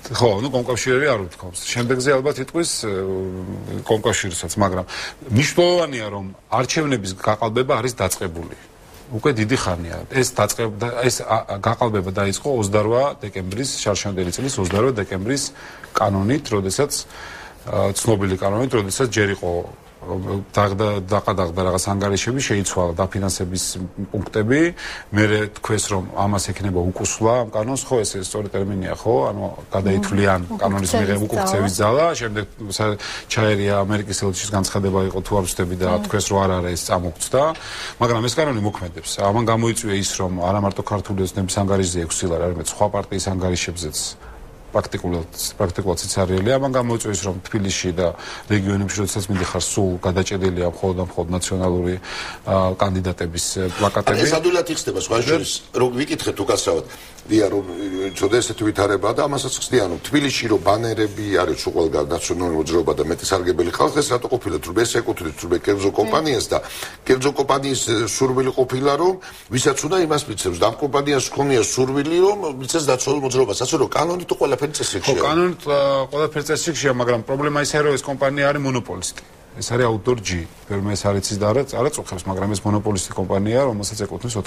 ხო, ну კონკავშირები არ უთქვამს. შემდეგზე ალბათ იტყვის კონკავშირსაც, მაგრამ მნიშვნელოვანია რომ არჩევნების გაყალბება არის დაწყებული. უკვე დიდი ხანია. ეს გაყალბება დაიწყო 28 დეკემბრის შარშანდელი წლის 28 დეკემბრის კანონით, როდესაც ცნობილი კანონით, როდესაც ჯერ იყო დაყადაღდა რაღაც ანგარიშები, შეიცვალა დაფინანსების პუნქტები, მერე თქვეს რომ ამას ექნება უკუსვლა ამ კანონს, ხო ეს სწორი ტერმინია, ხო? ანუ გადაითვლიან კანონის მიღება უკუქცევის ძალა, შემდეგ ჩაერია ამერიკის ელჩის განცხადება იყო თუ არ ვწდები და თქვეს რომ არ არის ეს წამოგვცდა, მაგრამ ეს კანონი მოქმედებს. ამან გამოიწვია ის რომ არა მარტო ქართული ოცნების ანგარიშზე ექვსილარ, არამედ სხვა პარტიის ანგარიშებზეც პრაქტიკულად სიცარიელია. ამან გამოიწვია ის რომ თბილისში და რეგიონებში როდესაც მიდიხარ სულ გადაჭედილია მხოლოდ ნაციონალური კანდიდატების პლაკატები. ეს ადვილად იხსნება სხვა შორის რომ ვიკითხეთ უკაცრავად დია რომ ცოტა ესეთი ვითარებაა და ამასაც ხსნიან რომ თბილისში რომ ბანერები არის უყველგან ნაციონალური მოძრაობა და მეტი სარგებელი ხალხი ეს რატო ყოფილა თუ ეს ეკუთვნით თუ კერძო კომპანიას და კერძო კომპანიის სურვილი ყოფილა რომ ვისაც უნდა იმას მიცემს და ამ კომპანიას ჰქონია სურვილი რომ მიცეს ნაციონალურ მოძრაობას ასე რომ კანონით თუ ყველაფერი წესრიგშია. ხო, კანონით ყველაფერი წესრიგშია, მაგრამ პრობლემა ისაა რომ ეს კომპანია არის მონოპოლისტი. ეს არის Outdoor G. ფერმე ეს არის ის და არა წუხებს, მაგრამ ეს მონოპოლისტი კომპანია, რომელსაც ეკუთვნის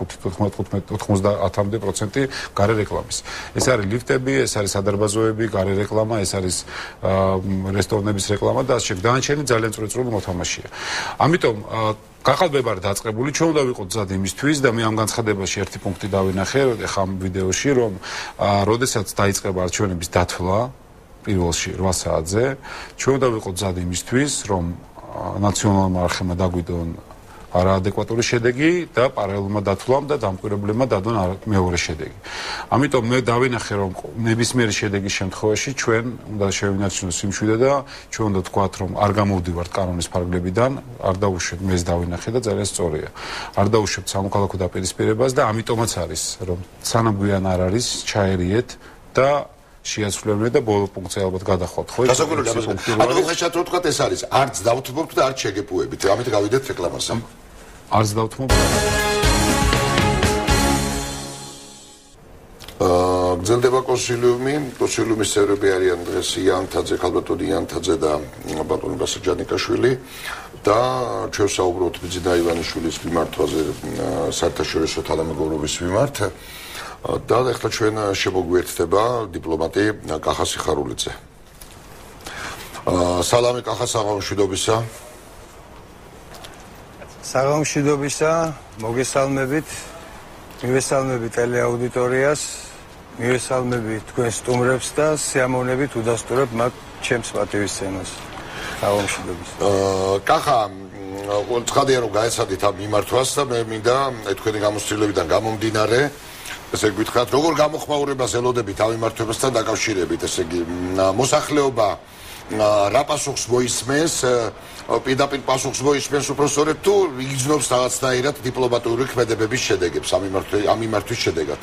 95-90%-მდე გარე რეკლამის. ეს არის ლიფტები, ეს არის სადარბაზოები, გარე რეკლამა, ეს არის რესტორნების რეკლამა და ასე შემდეგ. დანარჩენი ძალიან წვრილ მოთამაშეა. ამიტომ გაყალბება არის დაწყებული, ჩვენ უნდა ვიყოთ მზად იმისთვის და მე ამ განცხადებაში ერთი პუნქტი დავინახე, ეხლა ამ ვიდეოში, რომ როდესაც დაიწყება არჩევნების დათვლა პირველში 8 საათზე, ჩვენ უნდა ვიყოთ მზად იმისთვის, რომ ნაციონალურმა არხებმა დაგვიდონ არაადეკვატური შედეგი და პარალელურმა დათვლამ და დამკვირვებლებმა დადონ მეორე შედეგი. ამიტომ მე დავინახე, რომ ნებისმიერი შედეგის შემთხვევაში ჩვენ უნდა შევინარჩუნოთ სიმშვიდე და ჩვენ უნდა ვთქვათ, რომ არ გამოვდივართ კანონის ფარგლებიდან, არ დავუშვებთ, მე ეს დავინახე და ძალიან სწორია. არ დავუშვებთ სამოქალაქო დაპირისპირებას და ამიტომაც არის, რომ სანამ გვიან არ არის, ჩაერიეთ და შეაცვლევენ და ბოლო პუნქტზე ალბათ გადახვალთ, ხო? ანუ ხეშად რო თქვა ეს არის, არც დავთმობთ და არც შეგეპუებით. ამით გავიდეთ რეკლამასა. არც დავთმობთ. გრძელდება კონსილიუმის წევრები არიან დღეს იანთაძე, ქალბატონი იანთაძე და ბატონი ბასაჯანიკაშვილი და ჩვენ საუბრობთ ბიძინა ივანიშვილის მიმართვაზე საერთაშორისო თანამეგობრობის მიმართ. და ახლა ჩვენ შემოგვიერთდება დიპლომატი კახა სიხარულიძე. სალამი კახა, საღამომშვიდობისა. საღამომშვიდობისა, მოგესალმებით. მივესალმებით ტელეაუდიტორიას, მივესალმებით თქვენ სტუმრებს და სიამოვნებით უდასტურებ მათ ჩემს პატივისცემას. საღამომშვიდობისა. კახა, ცხადია რომ გაეცადით ამ მიმართვას და მე მინდა თქვენი გამოცდილებიდან გამომდინარე ესე გითხრათ, როგორ გამოხმაურებას ელოდებით ამ მიმართვებასთან დაკავშირებით, ესე იგი, მოსახლეობა რა პასუხს მოისმენს, პირდაპირ პასუხს მოისმენს უпростоრეთ თუ იგრძნობს რაღაცნაირად დიპლომატიური ქმედებების შედეგებს ამ მიმართვის შედეგად.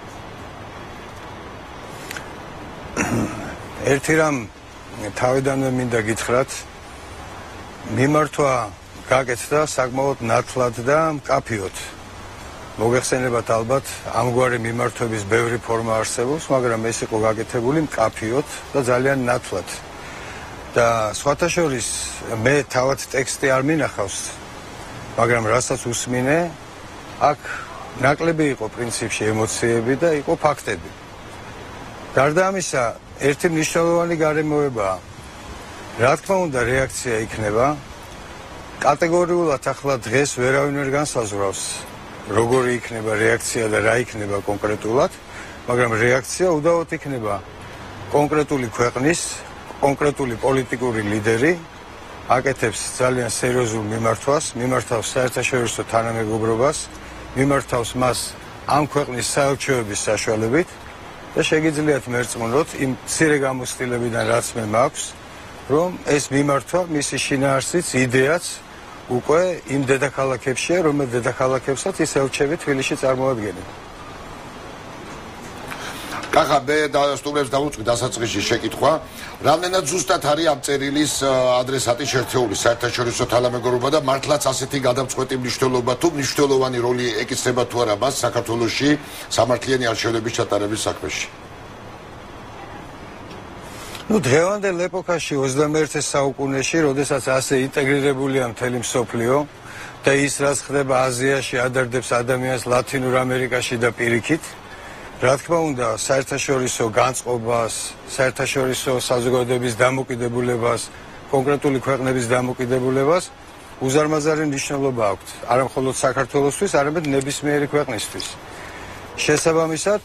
ერთი რამ თავიდანვე მინდა გითხრათ, მიმართვა გაკეთდა საკმაოდ ნათლად და მკაფიოდ. მოგეხსენებათ ალბათ, ამგვარი მიმართვების ბევრი ფორმა არსებობს, მაგრამ ეს იყო გაკეთებული მკაფიოდ და ძალიან ნათლად. და სხვათა შორის მე თავად ტექსტი არ მინახავს, მაგრამ რასაც უსმინე, აქ ნაკლები იყო პრინციპში ემოციები და იყო ფაქტები. გარდა ამისა, ერთი მნიშვნელოვანი გარემოებაა. რა თქმა უნდა, რეაქცია იქნება. კატეგორიულად ახლა დღეს ვერავინ ვერ განსაზღვრავს, როგორი იქნება რეაქცია და რა იქნება კონკრეტულად, მაგრამ რეაქცია უდავოდ იქნება კონკრეტული ქვეყნის, კონკრეტული პოლიტიკური ლიდერი აკეთებს ძალიან სერიოზულ მიმართვას, მიმართავს საერთაშორისო თანამეგობრობას, მიმართავს მას ამ ქვეყნის საელჩოების საშუალებით და შეგიძლიათ მერწმუნოთ იმ მცირე გამოცდილებიდან, რაც მე მაქვს, რომ ეს მიმართვა, მისი შინაარსიც, იდეაც უკვე იმ დედაქალაქებშია, რომელ დედაქალაქებსაც ის ელჩები თბილისში წარმოადგენენ. კახა, მე სტუმრებს დავუწყი დასაწყისში შეკითხვა, რამდენად ზუსტად არის ამ წერილის ადრესატი შერთეული საერთაშორისო თანამეგობრობა და მართლაც ასეთი გადამწყვეტი მნიშვნელობა თუ მნიშვნელოვანი როლი ეკისრება თუ არა მას საქართველოში სამართლიანი არჩევნების ჩატარების საქმეში? ნუ დღევანდელ ეპოქაში 21 საუკუნეში, როდესაც ასე ინტეგრირებულია მთელი მსოფლიო და ის რაც ხდება აზიაში ადარდებს ადამიანს ლათინურ ამერიკაში და პირიქით, რა თქმა უნდა, საერთაშორისო განწყობას, საერთაშორისო საზოგადოების დამოკიდებულებას, კონკრეტული ქვეყნების დამოკიდებულებას უზარმაზარი მნიშვნელობა აქვს, არა მხოლოდ საქართველოსთვის, არამედ ნებისმიერი ქვეყნისთვის. შესაბამისად,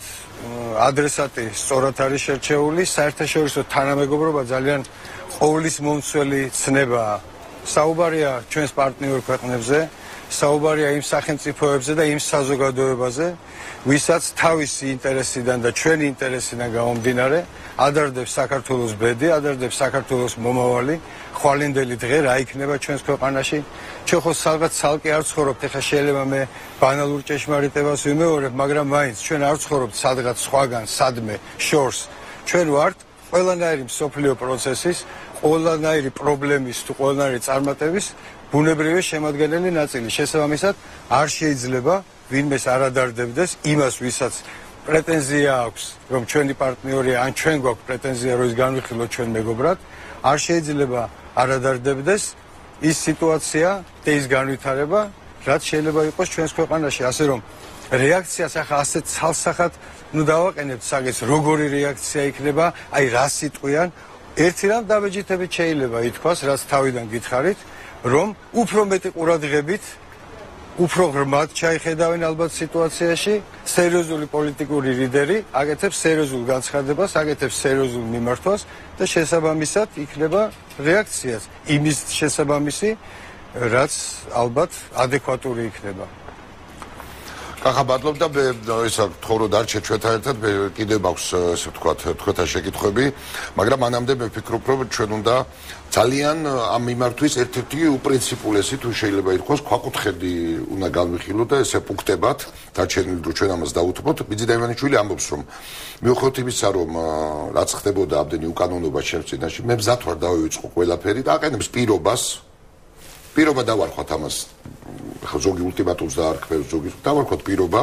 ადრესატი სწორად არის შერჩეული, საერთაშორისო თანამეგობრობა ძალიან ყოვლის მომცველი ცნებაა. საუბარია ჩვენს პარტნიორ ქვეყნებზე, საუბარია იმ სახელმწიფოებზე და იმ საზოგადოებაზე, ვისაც თავისი ინტერესიდან და ჩვენი ინტერესიდან გამომდინარე ადარდებს საქართველოს ბედი, ადარდებს საქართველოს მომავალი, ხვალინდელი დღე რა იქნება ჩვენს ქვეყანაში. ჩვენ ხო სადღაც ცალკე არ ცხოვრობთ, ეხლა შეიძლება მე ბანალურ ჭეშმარიტებას ვიმეორებ, მაგრამ მაინც ჩვენ არ ცხოვრობთ სადღაც სხვაგან, სადმე, შორს. ჩვენ ვართ ყველანაირი მსოფლიო პროცესის, ყველანაირი პრობლემის თუ ყველანაირი წარმატების ბუნებრივი შემადგენელი ნაწილი. შესაბამისად, არ შეიძლება ვინმეს არ ადარდებდეს იმას, ვისაც პრეტენზია აქვს, რომ ჩვენი პარტნიორი ან ჩვენ გვაქვს პრეტენზია, რომ ის განვიხილოთ ჩვენ მეგობრად, არ შეიძლება არ ადარდებდეს ის სიტუაცია და ის განვითარება, რაც შეიძლება იყოს ჩვენს ქვეყანაში, ასე რომ რეაქციას ახლა ასე ცალსახად ნუ დავაყენებთ საგეს, როგორი რეაქცია იქნება, აი რა სიტყვიან, ერთი რამ დაბეჯითებით შეიძლება ითქვას, რაც თავიდან გითხარით, რომ უფრო მეტი ყურადღებით უფრო ღრმად ჩაიხედავენ ალბათ სიტუაციაში, სერიოზული პოლიტიკური ლიდერი აკეთებს სერიოზულ განცხადებას, აკეთებს სერიოზულ მიმართვას და შესაბამისად იქნება რეაქციაც იმის შესაბამისი, რაც ალბათ ადეკვატური იქნება. კახაბადლობ და ისა თხოვრო დარჩე ჩვენთან ერთად კიდევ მაქვს ესე ვთქვათ თქვენთან შეკითხვები, მაგრამ მანამდე მე ვფიქრობ, რომ ჩვენ უნდა ძალიან ამ მიმართვის ერთ-ერთი უპრინციპულესი თუ შეიძლება ითქვას ქვაკუთხედი უნდა განვიხილოთ და ესე პუნქტებად დარჩენილი დრო ჩვენ ამას დავუთმოთ. ბიძინა ივანიშვილი ამბობს, რომ მიუხედავად იმისა, რომ რაც ხდებოდა ამდენი უკანონობა ჩემს წინაშე, მე მზად ვარ დავივიწყო ყველაფერი და აყენებს პირობა დავარქვათ ამას. ხო ზოგი ულტიმატუმს დაარქმევს, ზოგი დავარქვათ პირობა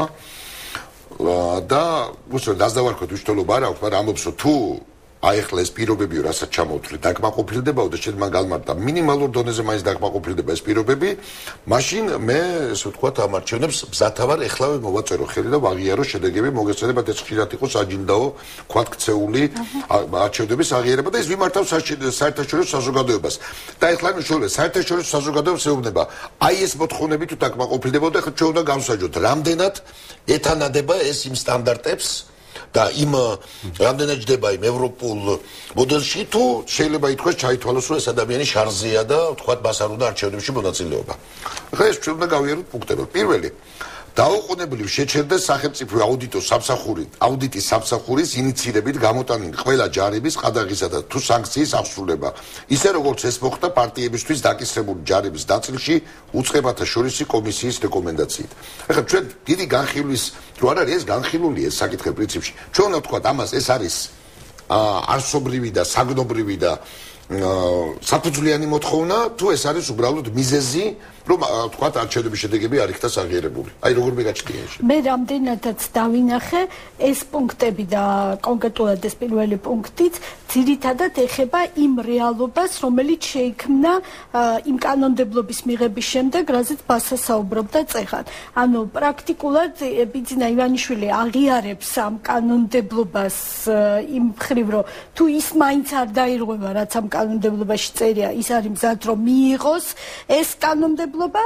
და უსწრაფოდ დაასდავარქვათ უშტოლობა არ აქვს, მაგრამ ამბობს, რომ თუ აიხლა ეს პირობებიო, რასაც ჩამოვთვლი, დაკმაყოფილდებაო და შენ მან galmarta მინიმალურ დონეზე მაინც დაკმაყოფილდება ეს პირობები, მაშინ მე ესე ვთქვათ ამ არჩევნებს მზათავარ ეხლავე მოვაწერო ხელი და ვაღიარო შედეგები მოგეცემათ ეს ხშირად იყოს აჯინდაო, ქვათ ქცეული არჩევნების აღიარება და ეს ვიმართავს საერთაშორისო საზოგადოებას. და ეხლა მიშოვე საერთაშორისო საზოგადოებას ეუბნება, აი ეს მოთხოვნები თუ დაკმაყოფილდებაო და ეხლა ჩვენ უნდა გავსაჯოთ, რამდენად ეთანადება ეს იმ სტანდარტებს და იმ რამდენად ჯდება იმ ევროპულ მოდელში თუ შეიძლება ითქვას ჩაითვალოს რომ ეს ადამიანი შარზეა და თქვათ მას არ უნდა არჩევნებში მონაწილეობა. ახლა ეს ჩვენ უნდა გავიაროთ პუნქტებად. პირველი დაუყოვნებლივ შეჩერდეს სახელმწიფო აუდიტის სამსახურის ინიციირებით გამოტანილი ყველა ჯარების ყადაღისა და თუ სანქციის აღსრულება, ისე როგორც ეს მოხდა პარტიებისთვის დაკისრებული ჯარების ნაწილში უწყებათა შორისი კომისიის რეკომენდაციით. ახლა ჩვენ დიდი განხილვის რო არ არის ეს განხილულია ეს საკითხი პრინციპში. ჩვენ უნდა ვთქვათ ამას ეს არის არსობრივი და საგნობრივი და საფუძვლიანი მოთხოვნა თუ ეს არის უბრალოდ მიზეზი რომ თქვათ არჩევნების შედეგები არ იქნას აღიარებული. აი როგორ მეგაჩნია ეს. მე რამდენადაც დავინახე ეს პუნქტები და კონკრეტულად ეს პირველი პუნქტიც ძირითადად ეხება იმ რეალობას, რომელიც შეიქმნა იმ კანონმდებლობის მიღების შემდეგ, რაზეც ბასა საუბრობდა წეხად. ანუ პრაქტიკულად ბიძინა ივანიშვილი აღიარებს ამ კანონმდებლობას იმ მხრივ, რომ თუ ის მაინც არ დაირღვევა, რაც ამ კანონმდებლობაში წერია, ის არის მზად რომ მიიღოს ეს კანონმდებლობა,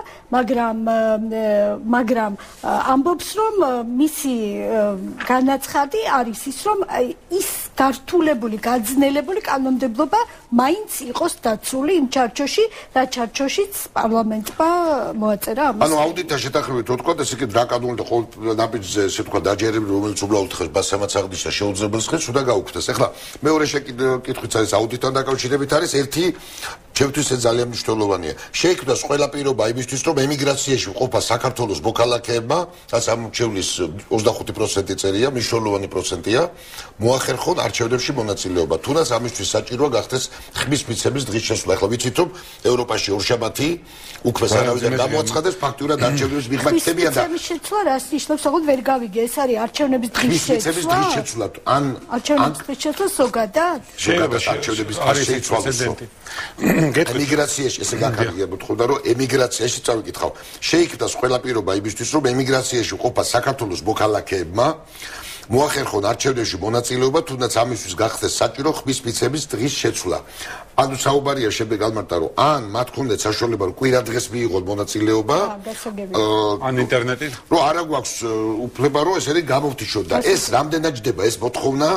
მაგრამ ამბობს, რომ მისი განაცხადი არის ის, რომ ის გართულებული, გაძნელებული კანონმდებლობა მაინც იყოს დაცული იმ ჩარჩოში, რა ჩარჩოშიც პარლამენტმა მოაწერა ამას. ანუ აუდიტთან შეთანხმებით რო თქვა, ესე იგი რა კანონი და ყოველ ნაბიჯზე ესე თქვა დაჯერებული, რომელიც უბრალოდ ხეს ბასამაცაღდის და შეუძლებელს ხეს, უნდა გაუქმდეს. ეხლა მეორე შეკითხვით არის აუდიტთან დაკავშირებით არის ერთი ჩემთვის ეს ძალიან მნიშვნელოვანია. შეიქმნას ყველა პირობა იმისთვის, რომ ემიგრაციაში ყოფა საქართველოს მოქალაქეებმა, რაც ამორჩევლის 25% წერია, მნიშვნელოვანი პროცენტია, მოახერხონ არჩევნებში მონაწილეობა. თუნდაც ამისთვის საჭიროა გახდეს ხმის მიცემის დღის შესვლა. ახლა ვიცით, რომ ევროპაში ორშაბათი უკვე სარავიდან გამოაცხადეს ფაქტურად არჩევნების მიღება ხდებიან და ხმის შეცვლა რას ნიშნავს? ოღონდ ვერ გავიგე, ეს არის არჩევნების დღის შეცვლა. არჩევნების დღის შეცვლა ზოგადად? ზოგადად არჩევნების დღის შეცვალოს. ემიგრაციაში ესე გაკეთებია თქონდა რომ ემიგრაციაში წავიკითხავ. შეიქმნას ყველა პირობა იმისთვის რომ ემიგრაციაში ყოფა საქართველოს მოქალაქეებმა მოახერხონ არჩევნებში მონაწილეობა, თუნდაც ამისთვის გახდეს საჭირო ხმის მიცემის დღის შეცვლა. ანუ საუბარია შემდეგ ალმარტა რომ ან მათ ქონდეთ საშუალება რომ კვირადღეს მიიღონ მონაწილეობა, ან ინტერნეტით, რომ არა გვაქვს უფლება რომ ესენი გამოვთიშოთ და ეს რამდენად ჯდება ეს მოთხოვნა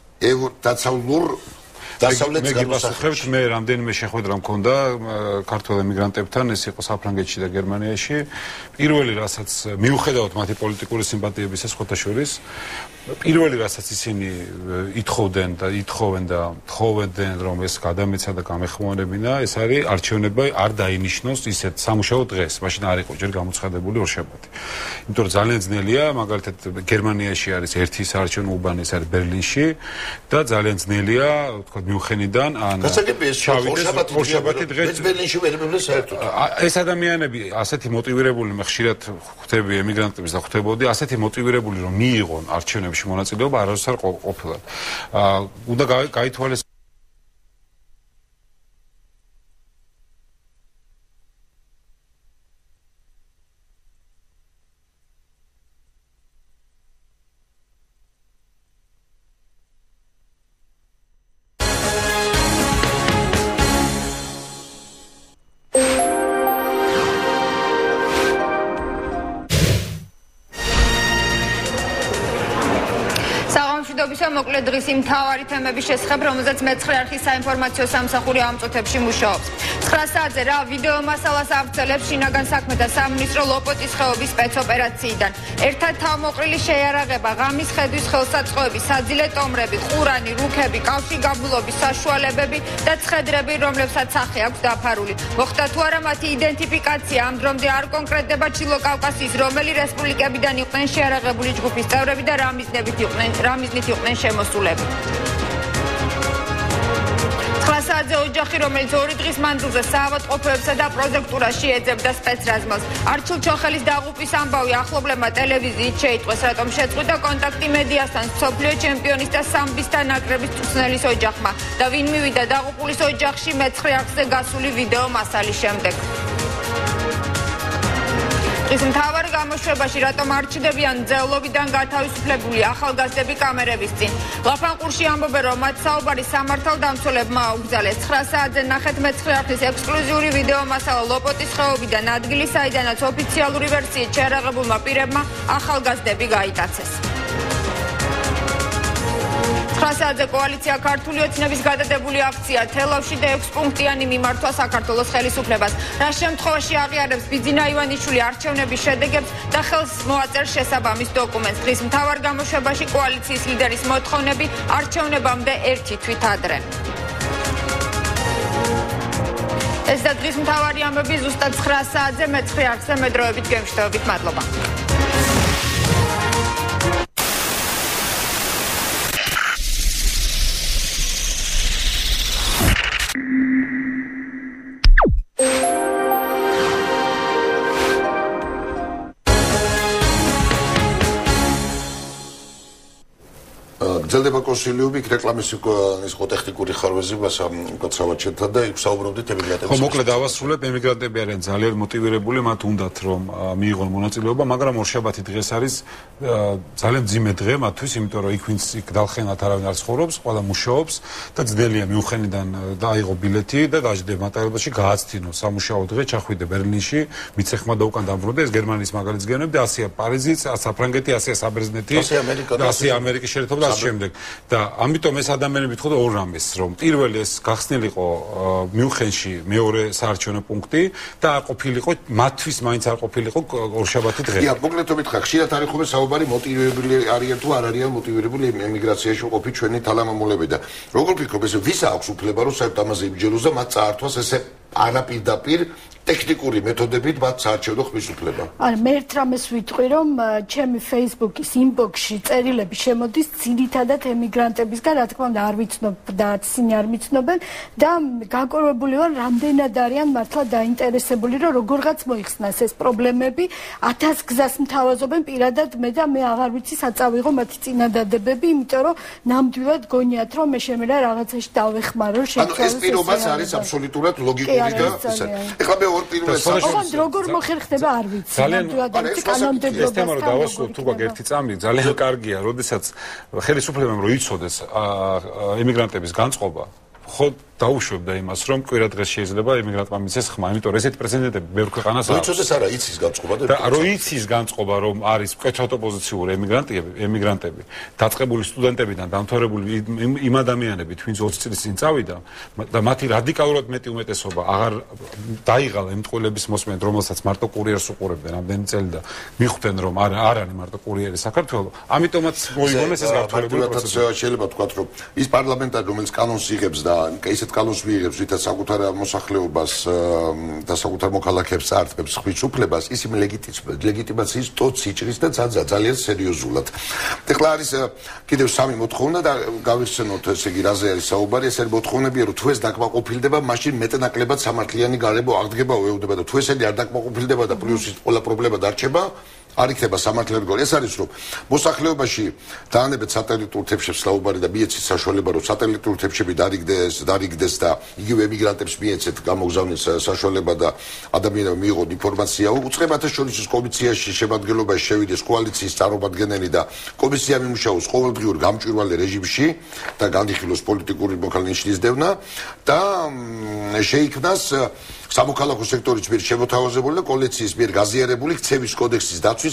დასავლეთ განსახლებთ მე რამდენიმე შეხვედრა მქონდა ქართველ ემიგრანტებთან, ეს იყო საფრანგეთში და გერმანიაში. პირველი რასაც მიუხედავად მათი პოლიტიკური სიმპათიებისა სხვათა შორის, პირველი რასაც ისინი ითხოვდნენ და თხოვდნენ რომ ეს გადამეცა და გამეხმარებინა, ეს არის არჩევნები არ დაინიშნოს ისეთ სამუშაო დღეს, მაშინ არ იყო ჯერ გამოცხადებული ორშაბათი. იმიტომ რომ ძალიან ძნელია, მაგალითად გერმანიაში არის ერთი საარჩევნო უბანი, ეს არის ბერლინში და ძალიან ძნელია, თქვა მიუხედიდან ან ორშაბათი დღეს ბერლინში ვერ მივლეს საერთოდ. ეს ადამიანები ასეთი მოტივირებული მე ხშირად ხვდები ემიგრანტებს და ხვდებოდი ასეთი მოტივირებული რომ მიიღონ არჩევნებში მონაწილეობა არასდროს არ ყოფილად. უნდა გაითვალეს მოკლედ დღის იმ მთავარი თემების შესახებ, რომელზეც მეცხრე არხის საინფორმაციო სამსახური ამწუთებში მუშაობს. 9 საათზე რა ვიდეო მასალას ავრცელებს შინაგან საქმეთა სამინისტრო ლოპოტის ხეობის სპეცოპერაციიდან. ერთად თავმოყრილი შეიარაღება, ღამის ხედვის ხელსაწყოები, საძილე ტომრები, ყურანი, რუქები, კავშირგაბმულობის საშუალებები და ცხედრები, რომლებსაც სახე აქვს დაფარული. მოხდა თუ არა მათი იდენტიფიკაცია, ამ დრომდე არ კონკრეტდება ჩილო კავკასიის რომელი რესპუბლიკებიდან იყვნენ შეიარაღებული ჯგუფის წევრები და რა მიზნით იყვნენ შემოსულები. 9 საათზე ოჯახი, რომელიც 2 დღის მანძილზე საავადმყოფოებსა და პროდუქტურაში ეძებდა სპეცრაზმელს. არჩილ ჩოხელის დაღუპვის ამბავი ახლობლებმა ტელევიზიით შეიტყვეს, რატომ შეწყვიტა კონტაქტი მედიასთან მსოფლიო ჩემპიონის და სამბის ნაკრების მწვრთნელის ოჯახმა და ვინ მივიდა დაღუპულის ოჯახში მეცხრე არხზე გასული ვიდეო მასალის შემდეგ. ის მთავარ გამოშვებაში რატომ არ ჩდებიან ძევლობიდან გათავისუფლებული ახალგაზრდები კამერების წინ. ლაფანყურში ამბობენ, რომ მათ საუბარი სამართალდამცველებმა აუგზალეს. 9 საათზე ნახეთ მეცხრე არხის ექსკლუზიური ვიდეო მასალა ლოპოტის ხეობიდან, ადგილი საიდანაც ოფიციალური ვერსიით შეიარაღებულმა პირებმა ახალგაზრდები გაიტაცეს. 9 საათზე კოალიცია ქართული ოცნების გადადებული აქცია თელავში და 6 პუნქტიანი მიმართვა საქართველოს ხელისუფლებას. რა შემთხვევაში აღიარებს ბიძინა ივანიშვილი არჩევნების შედეგებს და ხელს მოაწერს შესაბამის დოკუმენტს. დღის მთავარ გამოშვებაში კოალიციის ლიდერის მოთხოვნები არჩევნებამდე 1 თვით ადრე. ეს და დღის მთავარი ამბები ზუსტად 9 საათზე მეცხრე არხზე მედროებით გემშვიდობით. მადლობა. გრძელდება კონსილიუმი, იქ რეკლამის იყო ტექნიკური ხარვეზებას უკაცრავად შეთან და იქ საუბრობდით ემიგრანტების. ხო, მოკლედ დავასრულებ, ემიგრანტები არიან ძალიან მოტივირებული, მათ უნდათ რომ მიიღონ მონაწილეობა, მაგრამ ორშაბათი დღეს არის ძალიან მძიმე დღე მათთვის, იმიტომ რომ იქ ვინც იქ დალხენად არავინ არ ცხოვრობს, ყველა მუშაობს და ძნელია მიუხედიდან დაიღო ბილეთი და დაждდე მატარებელში გააცდინო სამუშაო დღე, ჩახვიდე ბერლინში, მიცეხმა და უკან დამბრუნდა, ეს გერმანიის მაგალითს გეუბნები და ასია პარიზიც, საფრანგეთი, ასია საბერძნეთი, ასია ამერიკის შეერთება და ასე შემდეგ. შემდეგ და ამიტომ ეს ადამიანები თქო და ორ რამეს რომ პირველი ეს გახსნილიყო მიუნხენში მეორე საარჩევნო პუნქტი და არ ყოფილიყო მათთვის მაინც არ ყოფილიყო ორშაბათი დღე. დიახ, მოკლედ მითხრა, ხშირად არის ხოლმე საუბარი მოტივირებული არიან თუ არ არიან მოტივირებული ემიგრაციაში ყოფილი ჩვენი თანამამულები და როგორ ფიქრობ ეს ვის აქვს უფლება რომ საერთოდ ამაზე იბჯელოს და მათ წაართვას ესე არაპირდაპირ ტექნიკური მეთოდებით მათ საარჩევნო ხმის უფლება. არა, მე ერთ რამეს ვიტყვი, რომ ჩემი Facebook-ის inbox-ში წერილები შემოდის ძირითადად ემიგრანტებისგან, რა თქმა უნდა, არ ვიცნობ და ისინი არ მიცნობენ და გაკურებული ვარ, რამდენად არიან მართლა დაინტერესებული, რომ როგორღაც მოიხსნას ეს პრობლემები, 1000 გზას მთავაზობენ პირადად მე და მე აღარ ვიცი საწავიღო მათი წინადადებები, იმიტომ რომ ნამდვილად გონიათ, რომ მე შემიძლია რაღაცაში დავეხმარო, ანუ ეს პირობაც არის აბსოლუტურად ლოგიკური და ისე. ეხლა მე ორ პირობას ოღონდ როგორ მოხერხდება არ ვიცი. ნამდვილად არ ვიცი კანონმდებლობას. ეს თემა რომ დავასრულოთ თუ გვაქვს ერთი წამი, ძალიან კარგია, როდესაც ხელისუფლებამ რო იცოდეს ემიგრანტების განწყობა, ხო დაუშვებდა იმას, რომ კვირა დღეს შეიძლება ემიგრანტმა მიცეს ხმა, იმიტომ რომ ესეთი პრეცედენტები ბევრ ქვეყანას აქვს. იცოდეს არა, იცის განწყობა და რო იცის განწყობა, რომ არის მკვეთრად ოპოზიციური ემიგრანტები, დაწყებული სტუდენტებიდან დამთავრებული იმ ადამიანებით, ვინც 20 წლის წინ წავიდა და მათი რადიკალურად მეტი უმეტესობა აღარ დაიღალა ემტყველების მოსმენად, რომელსაც მარტო კურიერს უყურებდნენ ამდენი წელი და მიხვდნენ, რომ არ არის მარტო კურიერი საქართველოს, ამიტომაც მოიგონეს ეს გაფართოებული პროცესი. შეიძლება თქვათ, რომ ის პარლამენტარი, რომელიც კანონს იღებს და ისეთ კანონს მიიღებს, ვითაც საკუთარ მოსახლეობას და საკუთარ მოქალაქეებს წაართმევს ხმის უფლებას, ის იმ ლეგიტიმაციის ტოტს იჭრის და ძალიან სერიოზულად. ეხლა არის კიდევ სამი მოთხოვნა და გავიხსენოთ, ესე იგი, რაზე არის საუბარი, ეს არის მოთხოვნებია, რომ თუ ეს დაკმაყოფილდება, მაშინ მეტნაკლებად სამართლიანი გარემო აღდგება უეუდება და თუ ესენი არ დაკმაყოფილდება და პლუს ის ყველა პრობლემა დარჩება, არ იქნება სამართლიანი გოლი. ეს არის რომ მოსახლეობაში დაანებეთ სატელიტურ თებშებს საუბარი და მიეცეთ საშუალება რომ სატელიტურ თებშები დარიგდეს და იგივე ემიგრანტებს მიეცეთ გამოგზავნის საშუალება და ადამიანებმა მიიღონ ინფორმაცია. უწყებათა შორის კომისიაში შემადგენლობაში შევიდეს კოალიციის წარმომადგენელი და კომისია მიმუშაოს ყოველდღიურ გამჭვირვალე რეჟიმში და განიხილოს პოლიტიკური მოქალაქეების დევნა და შეიქმნას სამოქალაქო სექტორის მიერ შემოთავაზებული და კოალიციის მიერ გაზიარებული ქცევის კოდექსის დაცვის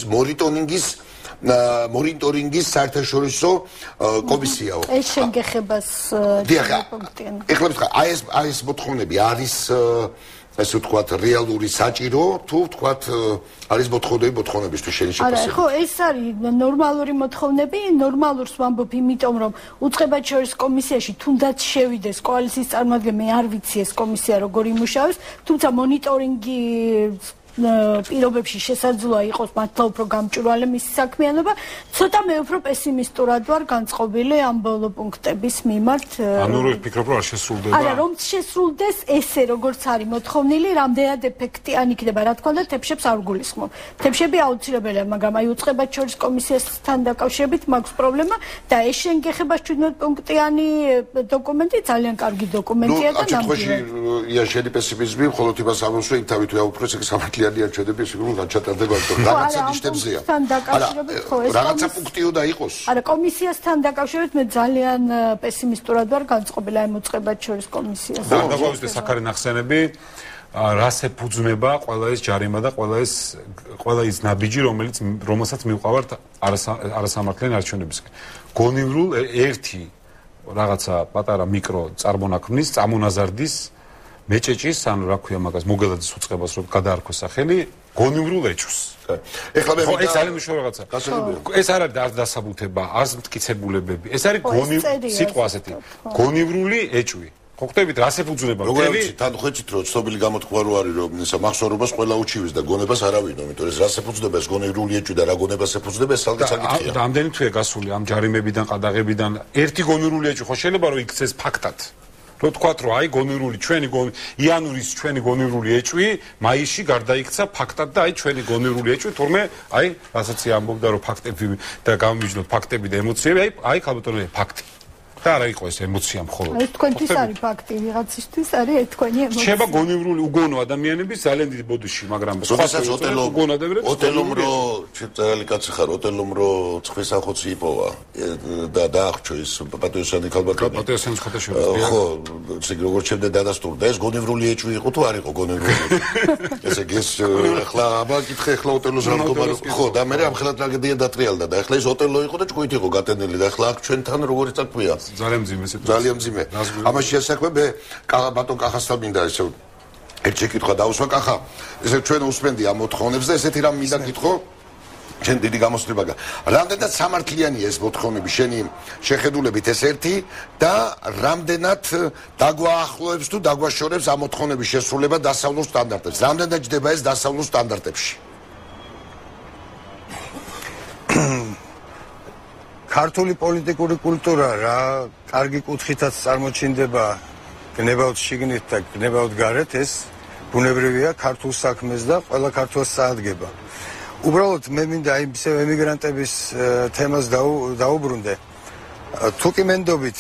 მონიტორინგის საერთაშორისო კომისიაო. ეს შეგეხებას პუნქტიანი. ეხლა ვთქვა, აი ეს მოთხოვნები არის ესე ვთქვათ რეალური საჭირო თუ ვთქვათ არის მოთხოვნებისთვის შენი შეფასება. არა, ხო, ეს არის ნორმალური მოთხოვნები, ნორმალურს ვამბობ, იმიტომ რომ უწყებათა შორის კომისიაში თუნდაც შევიდეს კოალიციის წარმომადგენელი, მე არ ვიცი ეს კომისია როგორ იმუშავებს, თუმცა მონიტორინგი პირობებში შესაძლოა იყოს მართლა უფრო გამჭვირვალე მისი საქმიანობა, ცოტა მე უფრო პესიმისტურად ვარ განწყობილი ამ ბოლო პუნქტების მიმართ. ანუ რო ვფიქრობ, რომ არ შესრულდება. არა, რომ შესრულდეს ესე როგორც არის მოთხოვნილი, რამდენად ეფექტიანი იქნება, რა თქმა უნდა, თებშებს არ გულისხმობ. თებშები აუცილებელია, მაგრამ აი უწყებათა შორის კომისიასთან დაკავშირებით მაქვს პრობლემა და ეს შეგეხება 17 პუნქტიანი დოკუმენტი ძალიან კარგი დოკუმენტია და ნამდვილად. ია შენი პესიმიზმი მხოლოდ იმას ამბობს, რომ თავით უაფროს ეგ სამართლიანი არჩევნები სიგურულად ჩატარდება, რაღაცა ნიშნებზია. რაღაცა პუნქტი უნდა იყოს. არა, კომისიასთან დაკავშირებით მე ძალიან პესიმისტურად ვარ განწყობილი აი მოწყებათა შორის კომისიას. და დაგვაუწყდეს საქარი ნახსენები, რას ეფუძნება ყველა ეს ჯარიმა და ყველა ის ნაბიჯი, რომელსაც მივყავართ არასამართლიანი არჩევნებისკენ. გონივრულ ერთი რაღაცა პატარა მიკრო წარმონაქმნის, წამონაზარდის მეჭეჭის, ანუ რა ქვია მაგას, მოგელაძის უწყებას რომ გადაარქვეს სახელი, გონივრულ ეჭვს. ეხლა მე ეს არის მნიშვნელოვანი რაღაცა. ეს არ არის დასაბუთება, არც მტკიცებულებები. ეს არის სიტყვა ასეთი. გონივრული ეჭვი. ხო ხტებით, რას ეფუძნება? როგორ ვიცი, თან ხვეჭით რომ ცნობილი გამოთქვა რო არის რომ მახსოვრობას ყველა უჩივის და გონებას არავინ, იმიტომ რომ ეს რას ეფუძნება, ეს გონივრული ეჭვი და რა გონებას ეფუძნება, ეს ალგე საკითხია. და ამდენი თვეა გასული ამ ჯარიმებიდან, ყადაღებიდან, ერთი გონივრული ეჭვი ხო შეიძლება რომ იქცეს ფაქტად. რო თქვათ რომ აი გონივრული იანურის ჩვენი გონივრული ეჭვი მაისში გარდაიქცა ფაქტად და აი ჩვენი გონივრული ეჭვი თურმე აი რასაც ამბობდა რომ ფაქტები და გამომიჯნოთ ფაქტები და ემოციები აი ხალბატონი ფაქტი და არა იყო ეს ემოცია მხოლოდ. ეს თქვენთვის არის ფაქტი, ვიღაცისთვის არის ეს თქვენი ემოცია. შეება გონივრული უგონო ადამიანების ძალიან დიდი ბოდიში, მაგრამ როდესაც ოტელომ რო წერალი კაცი ხარ, ოტელომ რო ცხვის ახოცი იპოვა და დაახჩო ეს პატიოსანი ქალბატონი. პატიოსანის ხოთაშორის. ხო, ესე როგორ ჩემდა დადასტურდა ეს გონივრული ეჭვი იყო თუ არ იყო გონივრული? ესე გეს ახლა აბა კითხე ახლა ოტელოს რა მდგომარეობა ხო და მე ამ ხელა ტრაგედია დატრიალდა და ახლა ეს ოტელო იყო და ჭკუით იყო გატენილი და ახლა აქ ჩვენთან როგორი წაკვია ძალიან მძიმე სიტუაცია ძალიან მძიმე ამაში შესაძლოა მე ბატონ კახასთან მინდა ესე ერთ შეკითხვა დაუსვა კახა ესე ჩვენ უსმენდი ამ მოთხოვნებს და ესეთი რამ მინდა კითხო ჩვენ დიდი გამოსწრება რამდენად სამართლიანია ეს მოთხოვნები შენი შეხედულებით ეს ერთი და რამდენად დაგვაახლოებს თუ დაგვაშორებს ამ მოთხოვნების შესრულება დასავლურ სტანდარტებს რამდენად ჯდება ეს დასავლურ სტანდარტებში ქართული პოლიტიკური კულტურა რა კარგი კუთხითაც წარმოჩინდება გნებავთ შიგნით და გნებავთ გარეთ ეს ბუნებრივია ქართულ საქმეს და ყველა ქართველს წაადგება უბრალოდ მე მინდა აი ემიგრანტების თემას დაუბრუნდე თუ კი მენდობით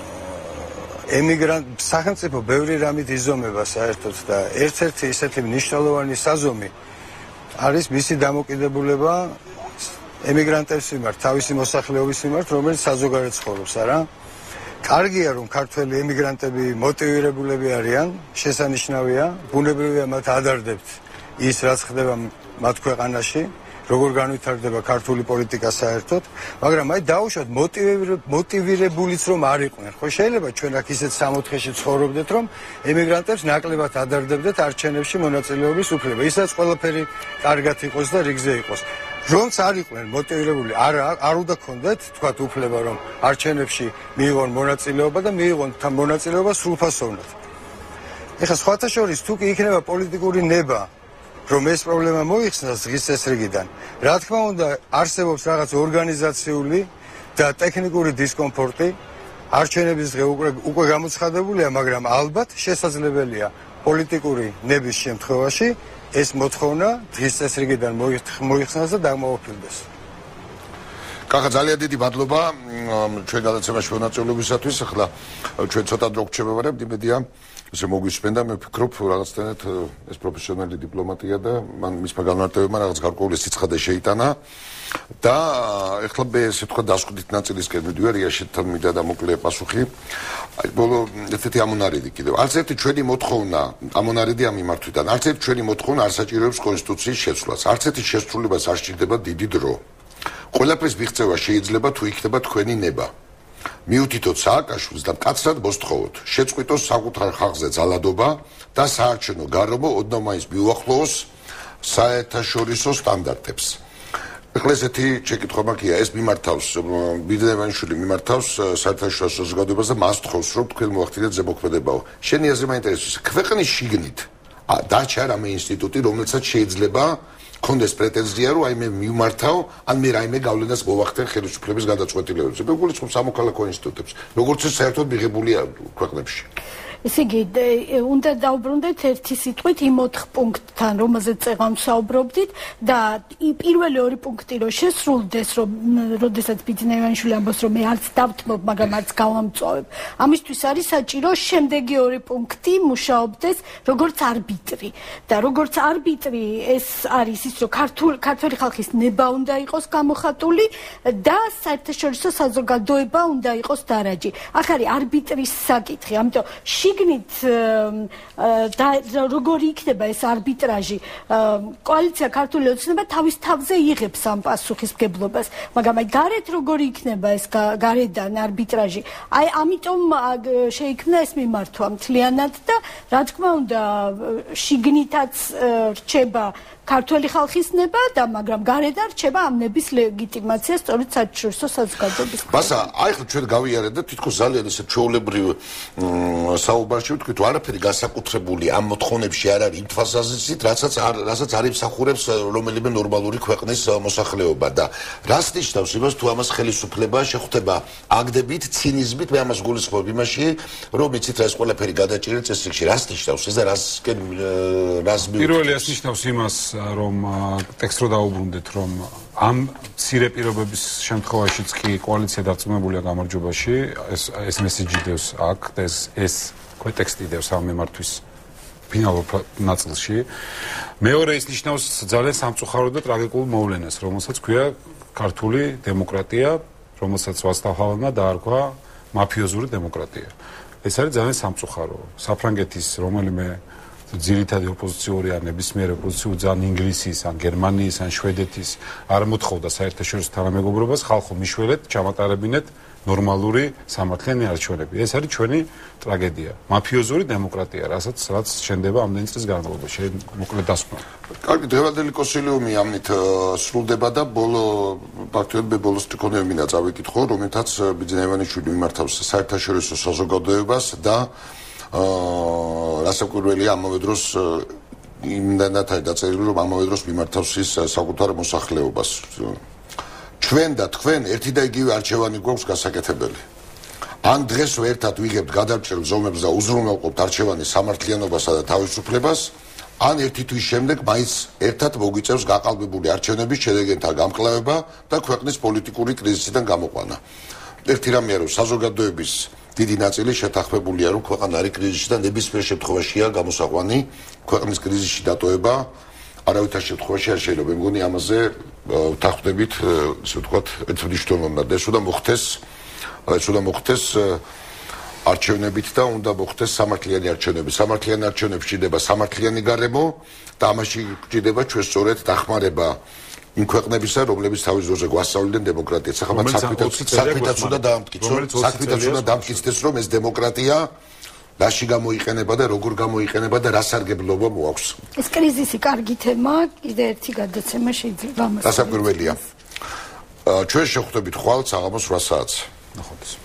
სახელმწიფო ბევრი რამით იზომება საერთოდ და ერთ-ერთი ისეთი მნიშვნელოვანი საზომი არის მისი დამოკიდებულება ემიგრანტების მიმართ, თავისი მოსახლეობის მიმართ, რომელიც საზოგადოებრივ ცხოვრობს, არა? კარგია, რომ ქართველი ემიგრანტები მოტივირებულები არიან, შესანიშნავია, ბუნებრივია მათ ადარდებთ ის, რაც ხდება მათ ქვეყანაში, როგორ განვითარდება ქართული პოლიტიკა საერთოდ, მაგრამ აი დაუშვათ მოტივირებულიც რომ არ იყვნენ. ხო შეიძლება ჩვენ აქ ისეთ სამოთხეში ცხოვრობდეთ, რომ ემიგრანტებს ნაკლებად ადარდებდეთ არჩევნებში მონაწილეობის უფლება. ისაც ყველაფერი კარგად იყოს და რიგზე იყოს. რომც არ იყვნენ მოტივირებული, არ უნდა ქონდეთ, თქვათ, უფლება, რომ არჩევნებში მიიღონ მონაწილეობა და მიიღონ მონაწილეობა სრულფასოვნად. ეხლა სხვათა შორის თუ კი იქნება პოლიტიკური ნება, რომ ეს პრობლემა მოიხსნას დღის წესრიგიდან, რა თქმა უნდა, არსებობს რაღაც ორგანიზაციული და ტექნიკური დისკომფორტი, არჩევნების დღე უკვე გამოცხადებულია, მაგრამ ალბათ შესაძლებელია პოლიტიკური ნების შემთხვევაში ეს მოთხოვნა დღის წესრიგიდან მოიხსნას და დამოუკიდეს. კახა ძალიან დიდი მადლობა ჩვენ გადაცემაში მონაწილეობისათვის. ახლა ჩვენ ცოტა დრო გრჩება ვართ, იმედია ესე მოგვისმენდა, მე ვფიქრობ რაღაცნაირად ეს პროფესიონალი დიპლომატია და მან მისმა განმარტებებმა რაღაც გარკვეული სიცხადე შეიტანა და ეხლა მე ესე თქვა დასკვნით ნაწილისკენ მივიდივარ, იაშეთთან მინდა და მოკლე პასუხი. აი ბოლო ესეთი ამონარიდი კიდევ. არც ერთი ჩვენი მოთხოვნა ამონარიდი ამ მიმართვიდან, არც ერთი ჩვენი მოთხოვნა არ საჭიროებს კონსტიტუციის შეცვლას. არც ერთი შესრულებას არ სჭირდება დიდი დრო. ყველაფრის მიღწევა შეიძლება თუ იქნება თქვენი ნება. მიუთითოთ სააკაშვილს და მკაცრად მოსთხოვოთ, შეწყვიტოს საკუთარ ხალხზე ძალადობა და საარჩევნო გარემო ოდნავ მაინც მიუახლოვოს საერთაშორისო სტანდარტებს. ეხლა ესეთი შეკითხვა მაქვს, ეს მიმართავს ბიძინაევანიშვილი მიმართავს საერთაშორისო საზოგადოებას და მას თხოვს, რომ თქვენ მოახდინეთ ზემოქმედებაო. შენი აზრი მაინტერესებს, ქვეყნის შიგნით დარჩა რამე ინსტიტუტი, რომელსაც შეიძლება კონდეს პრეტენზია, რომ აი მე მიმართავ, ან მე რაიმე გავლენას მოვახდენ ხელისუფლების გადაწყვეტილებებზე. მე გულისხმობ სამოქალაქო ინსტიტუტებს, როგორც ეს საერთოდ მიღებულია ქვეყნებში. ესე იგი, უნდა დავბრუნდეთ ერთი სიტყვით იმ 4 პუნქტთან, რომელზეც წეღან ვსაუბრობდით და პირველი 2 პუნქტი რომ შესრულდეს, რომ როდესაც ბიძინაევანიშვილი ამბობს, რომ მე არც დავთმობ, მაგრამ არც გავამწვავებ. ამისთვის არის საჭირო შემდეგი 2 პუნქტი მუშაობდეს როგორც არბიტრი. და როგორც არბიტრი ეს არის ის, რომ ქართველი ხალხის ნება უნდა იყოს გამოხატული და საერთაშორისო საზოგადოება უნდა იყოს დარაჯი. აქ არის არბიტრის საკითხი, ამიტომ შიგნით როგორი იქნება ეს არბიტრაჟი კოალიცია ქართული ოცნება თავის თავზე იღებს ამ პასუხისმგებლობას მაგრამ აი გარეთ როგორი იქნება ეს გარედან არბიტრაჟი აი ამიტომ შეიქმნა ეს მიმართვა მთლიანად და რა თქმა უნდა შიგნითაც რჩება ქართველი ხალხის ნება და მაგრამ გარედან რჩება ამ ნების ლეგიტიმაცია სწორედ საერთაშორისო საზოგადოების ბასა აი ხო ჩვენ გავიარეთ და თითქოს ძალიან ესე ჩვეულებრივ საუბარში ვთქვით არაფერი განსაკუთრებული ამ მოთხოვნებში არ არის იმ თვალსაზრისით რასაც არ იმსახურებს რომელიმე ნორმალური ქვეყნის მოსახლეობა და რას ნიშნავს იმას თუ ამას ხელისუფლება შეხვდება აგდებით ცინიზმით მე ამას გულისხმობ იმაში რომ იცით რა ეს ყველაფერი გადაჭირეთ წესრიგში რას ნიშნავს ეს და რას პირველი ეს ნიშნავს იმას რომ ტექსტს რო დაუბრუნდეთ რომ ამ მცირე პირობების შემთხვევაშიც კი კოალიცია დარწმუნებულია გამარჯვებაში, ეს მესიჯი დევს აქ და ეს კონტექსტი დევს ამ მიმართვის ფინალურ ნაწილში. მეორე ის ნიშნავს ძალიან სამწუხარო და ტრაგიკულ მოვლენას, რომელსაც ქვია ქართული დემოკრატია, რომელსაც ვასტავ-ჰავალმა დაარქვა მაფიოზური დემოკრატია. ეს არის ძალიან სამწუხარო. საფრანგეთის რომელიმე ძირითადი ოპოზიციური ან ნებისმიერ ოპოზიციური ძალიან ინგლისის, ან გერმანიის, ან შვედეთის არ მოთხოვდა საერთაშორისო თანამეგობრობას ხალხო მიშველეთ ჩამატარებინეთ ნორმალური სამართლიანი არჩევნები. ეს არის ჩვენი ტრაგედია. მაფიოზური დემოკრატია, რაც შენდება ამდენი წლის განმავლობაში. მოკლედ დასკვნა. კარგი, დღევანდელი კონსილიუმი ამით სრულდება და ფაქტობრივად მე ბოლოს თქონები მინდა წავიკითხო, რომელთაც ბიძინაევანიშვილი მიმართავს საერთაშორისო საზოგადოებას და რასაკვირველია ამავე დროს იმდანაც არის დაწერილი, რომ ამავე დროს მიმართავს ის საკუთარ მოსახლეობას. ჩვენ და თქვენ ერთი და იგივე არჩევანი გვაქვს გასაკეთებელი. ან დღეს ერთად ვიღებთ გადარჩენილ ზომებს და უზრუნველყოფთ არჩევანის სამართლიანობასა და თავისუფლებას, ან ერთი თვის შემდეგ მაინც ერთად მოგვიწევს გაყალბებული არჩევნების შედეგენთა გამკლავება და ქვეყნის პოლიტიკური კრიზისიდან გამოყვანა. ერთი რამეა, რომ საზოგადოების დიდი ნაწილი შეთანხმებულია, რომ ქვეყანა არის კრიზისში და ნებისმიერ შემთხვევაშია გამოსაყვანი ქვეყნის კრიზისში დატოვება. არავითარ შემთხვევაში არ შეიძლება. მე მგონი ამაზე ვთანხმდებით, ისე ვთქვათ, ერთმნიშვნელოვნად. ეს უნდა მოხდეს არჩევნებით და უნდა მოხდეს სამართლიანი არჩევნები. სამართლიანი არჩევნებში ჭირდება სამართლიანი გარემო და ამაში ჭირდება ჩვენ სწორედ დახმარება იმ ქვეყნებისა, რომლებიც თავის დროზე გვასწავლიდნენ დემოკრატიას. ახლა მათ საქმითაც უნდა დაამტკიცდეს, რომ ეს დემოკრატია რაში გამოიყენება და როგორ გამოიყენება და რა სარგებლობა მოაქვს. ეს კრიზისი კარგი თემაა, კიდე ერთი გადაცემა შეიძლება ამას. დასაკვირველია. ჩვენ შევხვდებით ხვალ საღამოს 8 საათს. ნახვამდის.